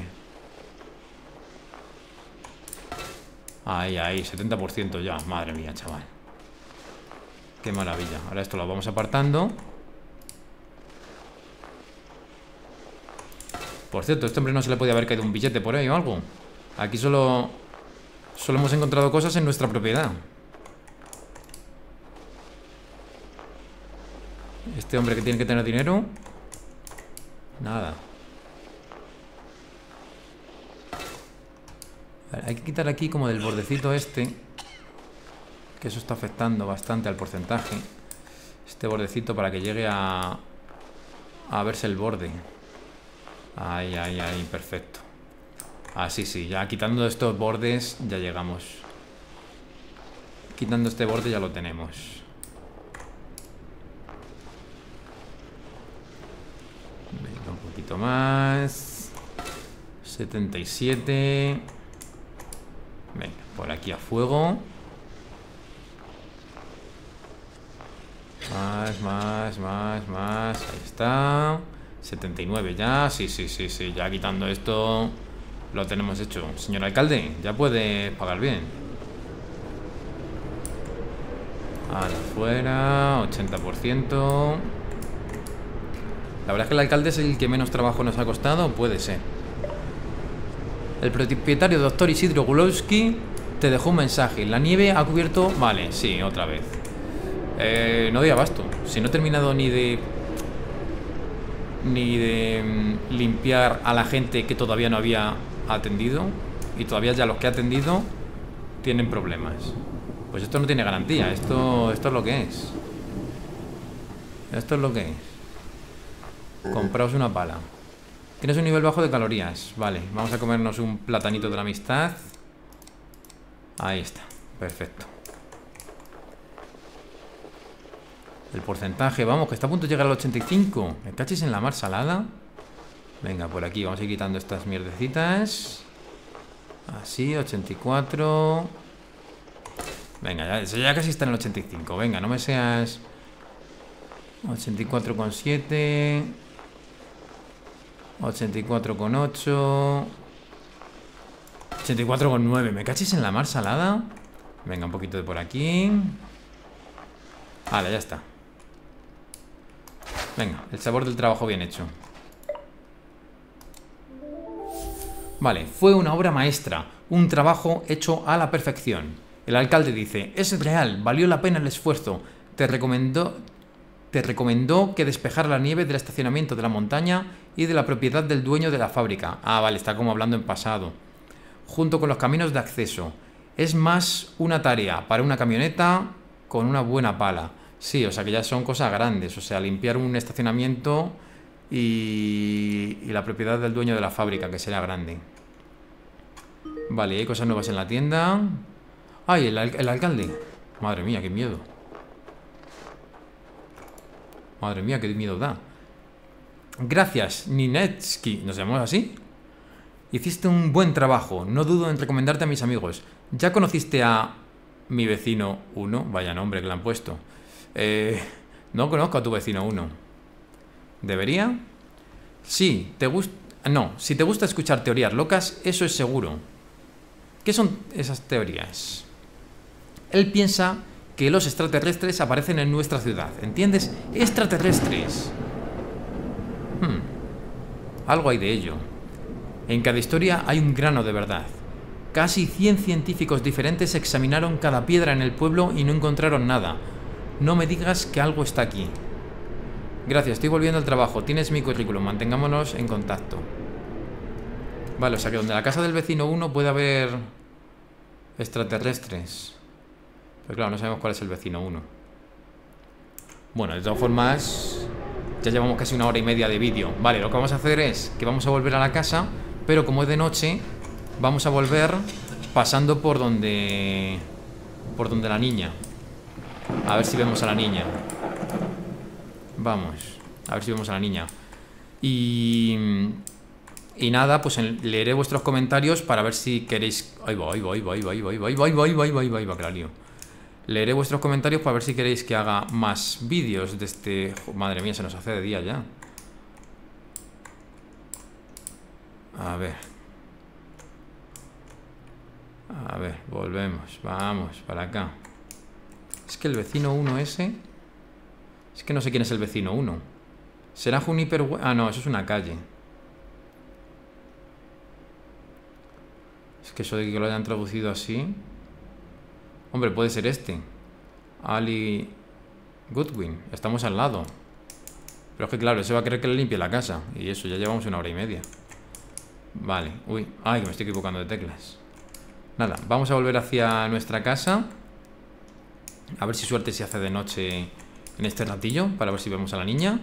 Ahí, ahí, setenta por ciento ya. Madre mía, chaval. Qué maravilla. Ahora esto lo vamos apartando. Por cierto, a este hombre no se le podía haber caído un billete por ahí o algo. Aquí solo... Solo hemos encontrado cosas en nuestra propiedad. Este hombre que tiene que tener dinero. Nada. Vale, hay que quitar aquí como del bordecito este. Que eso está afectando bastante al porcentaje. Este bordecito para que llegue a... A verse el borde. Ahí, ahí, ahí, perfecto. Ah, sí, sí, ya quitando estos bordes ya llegamos. Quitando este borde ya lo tenemos. Venga, un poquito más. setenta y siete. Venga, por aquí a fuego. Más, más, más, más. Ahí está. setenta y nueve ya. Sí, sí, sí, sí. Ya quitando esto lo tenemos hecho. Señor alcalde, ya puede pagar bien. Ahora fuera. ochenta por ciento. La verdad es que el alcalde es el que menos trabajo nos ha costado. Puede ser. El propietario doctor Isidro Gulowski te dejó un mensaje. La nieve ha cubierto... Vale, sí, otra vez. Eh, no doy abasto. Si no he terminado ni de... Ni de mm, limpiar a la gente que todavía no había atendido. Y todavía ya los que he atendido tienen problemas. Pues esto no tiene garantía. Esto, esto es lo que es. Esto es lo que es. Compraos una pala. Tienes un nivel bajo de calorías. Vale, vamos a comernos un platanito de la amistad. Ahí está, perfecto. El porcentaje, vamos, que está a punto de llegar al ochenta y cinco. ¿Me cachis en la mar salada? Venga, por aquí vamos a ir quitando estas mierdecitas. Así, ochenta y cuatro. Venga, ya, eso ya casi está en el ochenta y cinco. Venga, no me seas... ochenta y cuatro coma siete. ochenta y cuatro coma ocho. ochenta y cuatro coma nueve. ¿Me cachis en la mar salada? Venga, un poquito de por aquí. Vale, ya está. Venga, el sabor del trabajo bien hecho. Vale, fue una obra maestra. Un trabajo hecho a la perfección. El alcalde dice: es real, valió la pena el esfuerzo. Te recomendó... Te recomendó que despejara la nieve del estacionamiento de la montaña y de la propiedad del dueño de la fábrica. Ah, vale, está como hablando en pasado. Junto con los caminos de acceso. Es más una tarea para una camioneta con una buena pala. Sí, o sea que ya son cosas grandes. O sea, limpiar un estacionamiento y, y la propiedad del dueño de la fábrica, que será grande. Vale, hay cosas nuevas en la tienda. ¡Ay, el, el alcalde! Madre mía, qué miedo. Madre mía, qué miedo da. Gracias, Ninetsky. ¿Nos llamamos así? Hiciste un buen trabajo. No dudo en recomendarte a mis amigos. ¿Ya conociste a mi vecino uno? Vaya nombre que le han puesto. Eh, no conozco a tu vecino uno. ¿Debería? Sí, te gusta... No, si te gusta escuchar teorías locas, eso es seguro. ¿Qué son esas teorías? Él piensa que los extraterrestres aparecen en nuestra ciudad. ¿Entiendes? Extraterrestres. Hmm. Algo hay de ello. En cada historia hay un grano de verdad. Casi cien científicos diferentes examinaron cada piedra en el pueblo y no encontraron nada. No me digas que algo está aquí. Gracias, estoy volviendo al trabajo. Tienes mi currículum, mantengámonos en contacto. Vale, o sea que donde la casa del vecino uno puede haber extraterrestres. Pero claro, no sabemos cuál es el vecino uno. Bueno, de todas formas, ya llevamos casi una hora y media de vídeo. Vale, lo que vamos a hacer es que vamos a volver a la casa, pero como es de noche, vamos a volver pasando por donde... Por donde la niña. A ver si vemos a la niña. Vamos, a ver si vemos a la niña. Y... Y nada, pues leeré vuestros comentarios para ver si queréis... Ahí va, ahí va, ahí va, ahí va, ahí va, ahí va, ahí va, ahí va, ahí va, ahí va, ahí va, que la lío. Leeré vuestros comentarios para ver si queréis que haga más vídeos de este... Madre mía, se nos hace de día ya. A ver. A ver, volvemos. Vamos, para acá. Es que el vecino uno ese... Es que no sé quién es el vecino uno. ¿Será Juniper? Ah, no, eso es una calle. Es que eso de que lo hayan traducido así... Hombre, puede ser este. Ali Goodwin. Estamos al lado. Pero es que claro, ese va a querer que le limpie la casa. Y eso, ya llevamos una hora y media. Vale, uy. Ay, que me estoy equivocando de teclas. Nada, vamos a volver hacia nuestra casa. A ver si suerte se hace de noche en este ratillo. Para ver si vemos a la niña.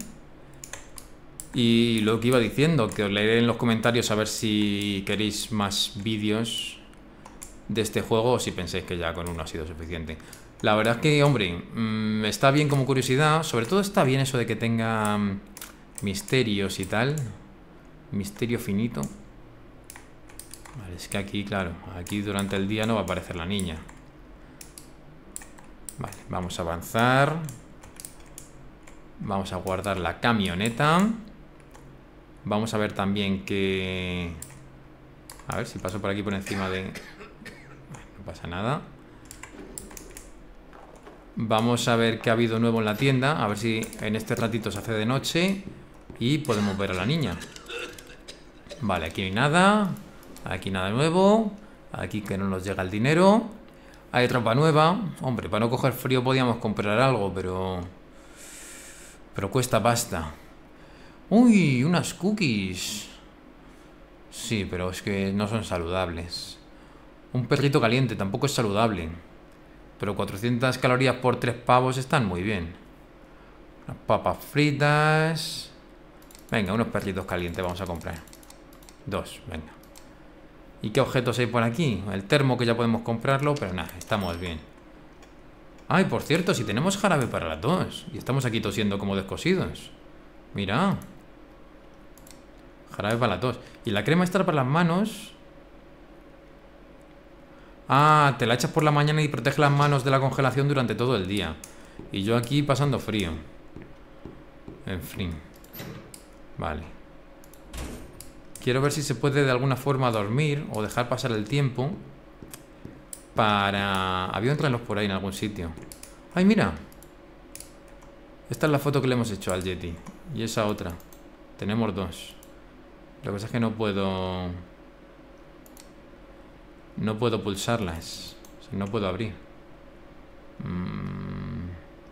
Y lo que iba diciendo, que os leeré en los comentarios a ver si queréis más vídeos de este juego o si pensáis que ya con uno ha sido suficiente. La verdad es que, hombre, mmm, está bien como curiosidad. Sobre todo está bien eso de que tenga mmm, misterios y tal. Misterio finito. Vale, es que aquí, claro, aquí durante el día no va a aparecer la niña. Vale, vamos a avanzar. Vamos a guardar la camioneta. Vamos a ver también que... A ver si paso por aquí por encima de... No pasa nada. Vamos a ver qué ha habido nuevo en la tienda. A ver si en este ratito se hace de noche y podemos ver a la niña. Vale, aquí no hay nada. Aquí nada nuevo. Aquí que no nos llega el dinero. Hay ropa nueva. Hombre, para no coger frío podíamos comprar algo, pero... Pero cuesta pasta. Uy, unas cookies. Sí, pero es que no son saludables. Un perrito caliente tampoco es saludable. Pero cuatrocientas calorías por tres pavos están muy bien. Unas papas fritas. Venga, unos perritos calientes vamos a comprar. Dos, venga. ¿Y qué objetos hay por aquí? El termo, que ya podemos comprarlo, pero nada, estamos bien. Ay, por cierto, si tenemos jarabe para las dos. Y estamos aquí tosiendo como descosidos. Mira. Jarabe para las dos. Y la crema esta para las manos. Ah, te la echas por la mañana y protege las manos de la congelación durante todo el día. Y yo aquí pasando frío. En fin. Vale. Quiero ver si se puede de alguna forma dormir o dejar pasar el tiempo. Para... Había un reloj por ahí en algún sitio. ¡Ay, mira! Esta es la foto que le hemos hecho al Yeti. Y esa otra. Tenemos dos. Lo que pasa es que no puedo... No puedo pulsarlas. O sea, no puedo abrir. Mm...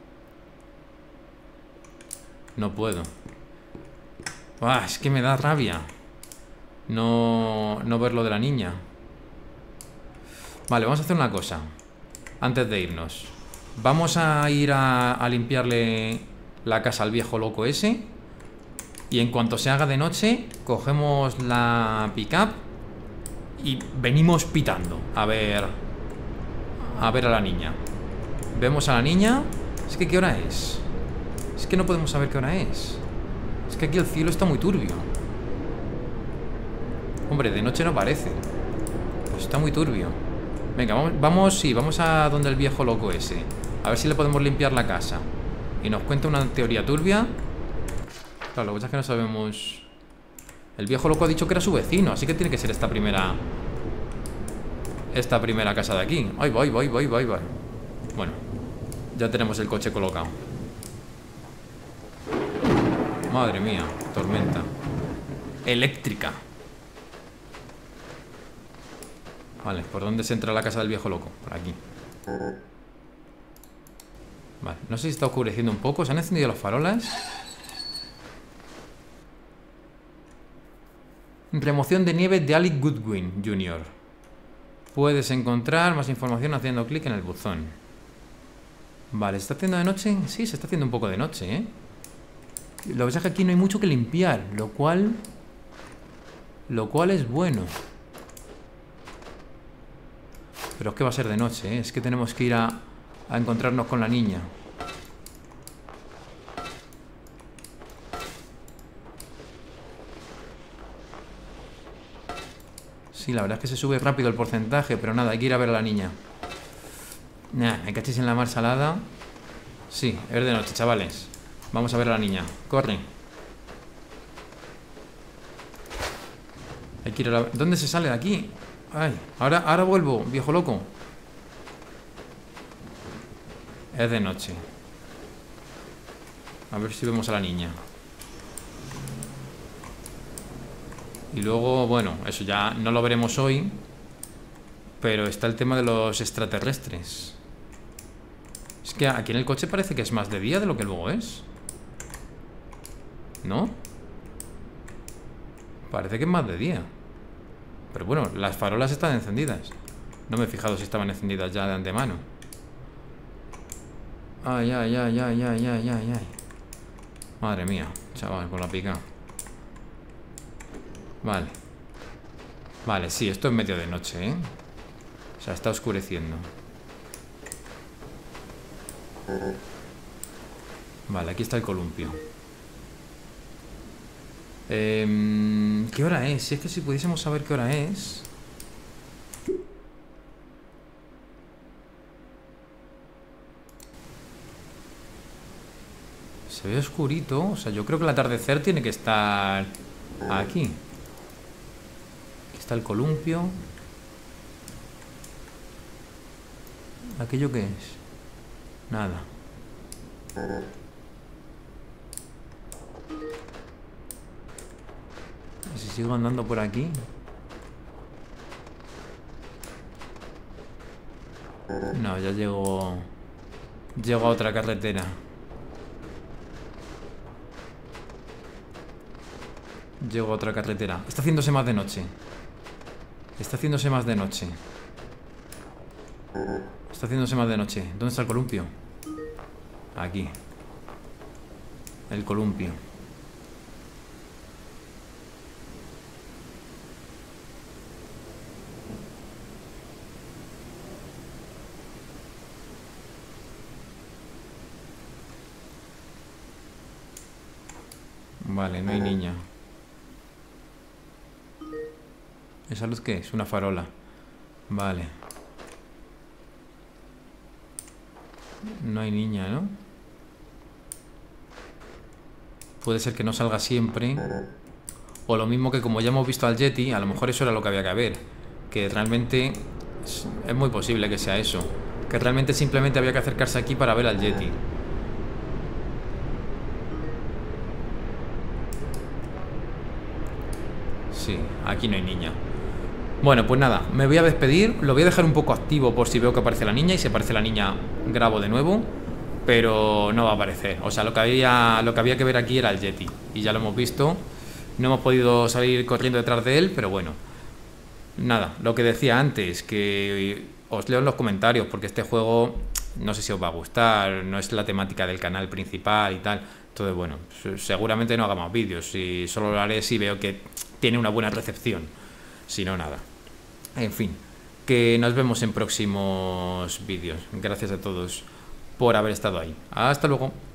No puedo. ¡Ah! Es que me da rabia No... No ver lo de la niña. Vale, vamos a hacer una cosa. Antes de irnos, vamos a ir a, a limpiarle la casa al viejo loco ese. Y en cuanto se haga de noche, cogemos la pick-up y venimos pitando a ver A ver a la niña. Vemos a la niña. Es que ¿qué hora es? Es que no podemos saber qué hora es. Es que aquí el cielo está muy turbio. Hombre, de noche no parece. Pues está muy turbio. Venga, vamos, vamos, sí, vamos a donde el viejo loco ese. A ver si le podemos limpiar la casa. Y nos cuenta una teoría turbia. Claro, lo que pasa es que no sabemos. El viejo loco ha dicho que era su vecino, así que tiene que ser esta primera Esta primera casa de aquí. Ay, voy, voy, voy, voy, voy. Bueno, ya tenemos el coche colocado. Madre mía, tormenta eléctrica. Vale, ¿por dónde se entra a la casa del viejo loco? Por aquí. Vale, no sé si está oscureciendo un poco. ¿Se han encendido las farolas? Remoción de nieve de Alec Goodwin junior Puedes encontrar más información haciendo clic en el buzón. Vale, ¿se está haciendo de noche? Sí, se está haciendo un poco de noche, ¿eh? Lo que pasa es que aquí no hay mucho que limpiar, lo cual... Lo cual es bueno. Pero es que va a ser de noche, ¿eh? Es que tenemos que ir a, a encontrarnos con la niña. Sí, la verdad es que se sube rápido el porcentaje, pero nada, hay que ir a ver a la niña. Nah, me cachis en la mar salada. Sí, es de noche, chavales. Vamos a ver a la niña. Corre. Hay que ir a la... ¿Dónde se sale de aquí? Ay, ahora, ahora vuelvo, viejo loco. Es de noche. A ver si vemos a la niña. Y luego, bueno, eso ya no lo veremos hoy. Pero está el tema de los extraterrestres. Es que aquí en el coche parece que es más de día de lo que luego es. ¿No? Parece que es más de día. Pero bueno, las farolas están encendidas. No me he fijado si estaban encendidas ya de antemano. Ay, ay, ay, ay, ay, ay, ay, ay. Madre mía, chaval, con la pica. Vale. Vale, sí, esto es medio de noche, ¿eh? O sea, está oscureciendo. Vale, aquí está el columpio. eh, ¿Qué hora es? Si es que si pudiésemos saber qué hora es. Se ve oscurito. O sea, yo creo que el atardecer tiene que estar aquí. Aquí está el columpio. ¿Aquello qué es? Nada. ¿Y si sigo andando por aquí? No, ya llego... Llego a otra carretera. Llego a otra carretera. Está haciéndose más de noche. Está haciéndose más de noche. Está haciéndose más de noche. ¿Dónde está el columpio? Aquí. el columpio. Vale, no hay niña. ¿Esa luz qué es? Una farola. Vale. No hay niña, ¿no? Puede ser que no salga siempre. O lo mismo que como ya hemos visto al Yeti, a lo mejor eso era lo que había que ver. Que realmente es, es muy posible que sea eso. Que realmente simplemente había que acercarse aquí para ver al Yeti. Sí, aquí no hay niña. Bueno, pues nada, me voy a despedir. Lo voy a dejar un poco activo por si veo que aparece la niña. Y si aparece la niña, grabo de nuevo. Pero no va a aparecer. O sea, lo que había, lo que había que ver aquí era el Yeti. Y ya lo hemos visto. No hemos podido salir corriendo detrás de él, pero bueno. Nada, lo que decía antes, que os leo en los comentarios, porque este juego no sé si os va a gustar, no es la temática del canal principal y tal. Entonces, bueno, seguramente no hagamos vídeos. Y solo lo haré si veo que tiene una buena recepción. Si no, nada. En fin, que nos vemos en próximos vídeos. Gracias a todos por haber estado ahí. Hasta luego.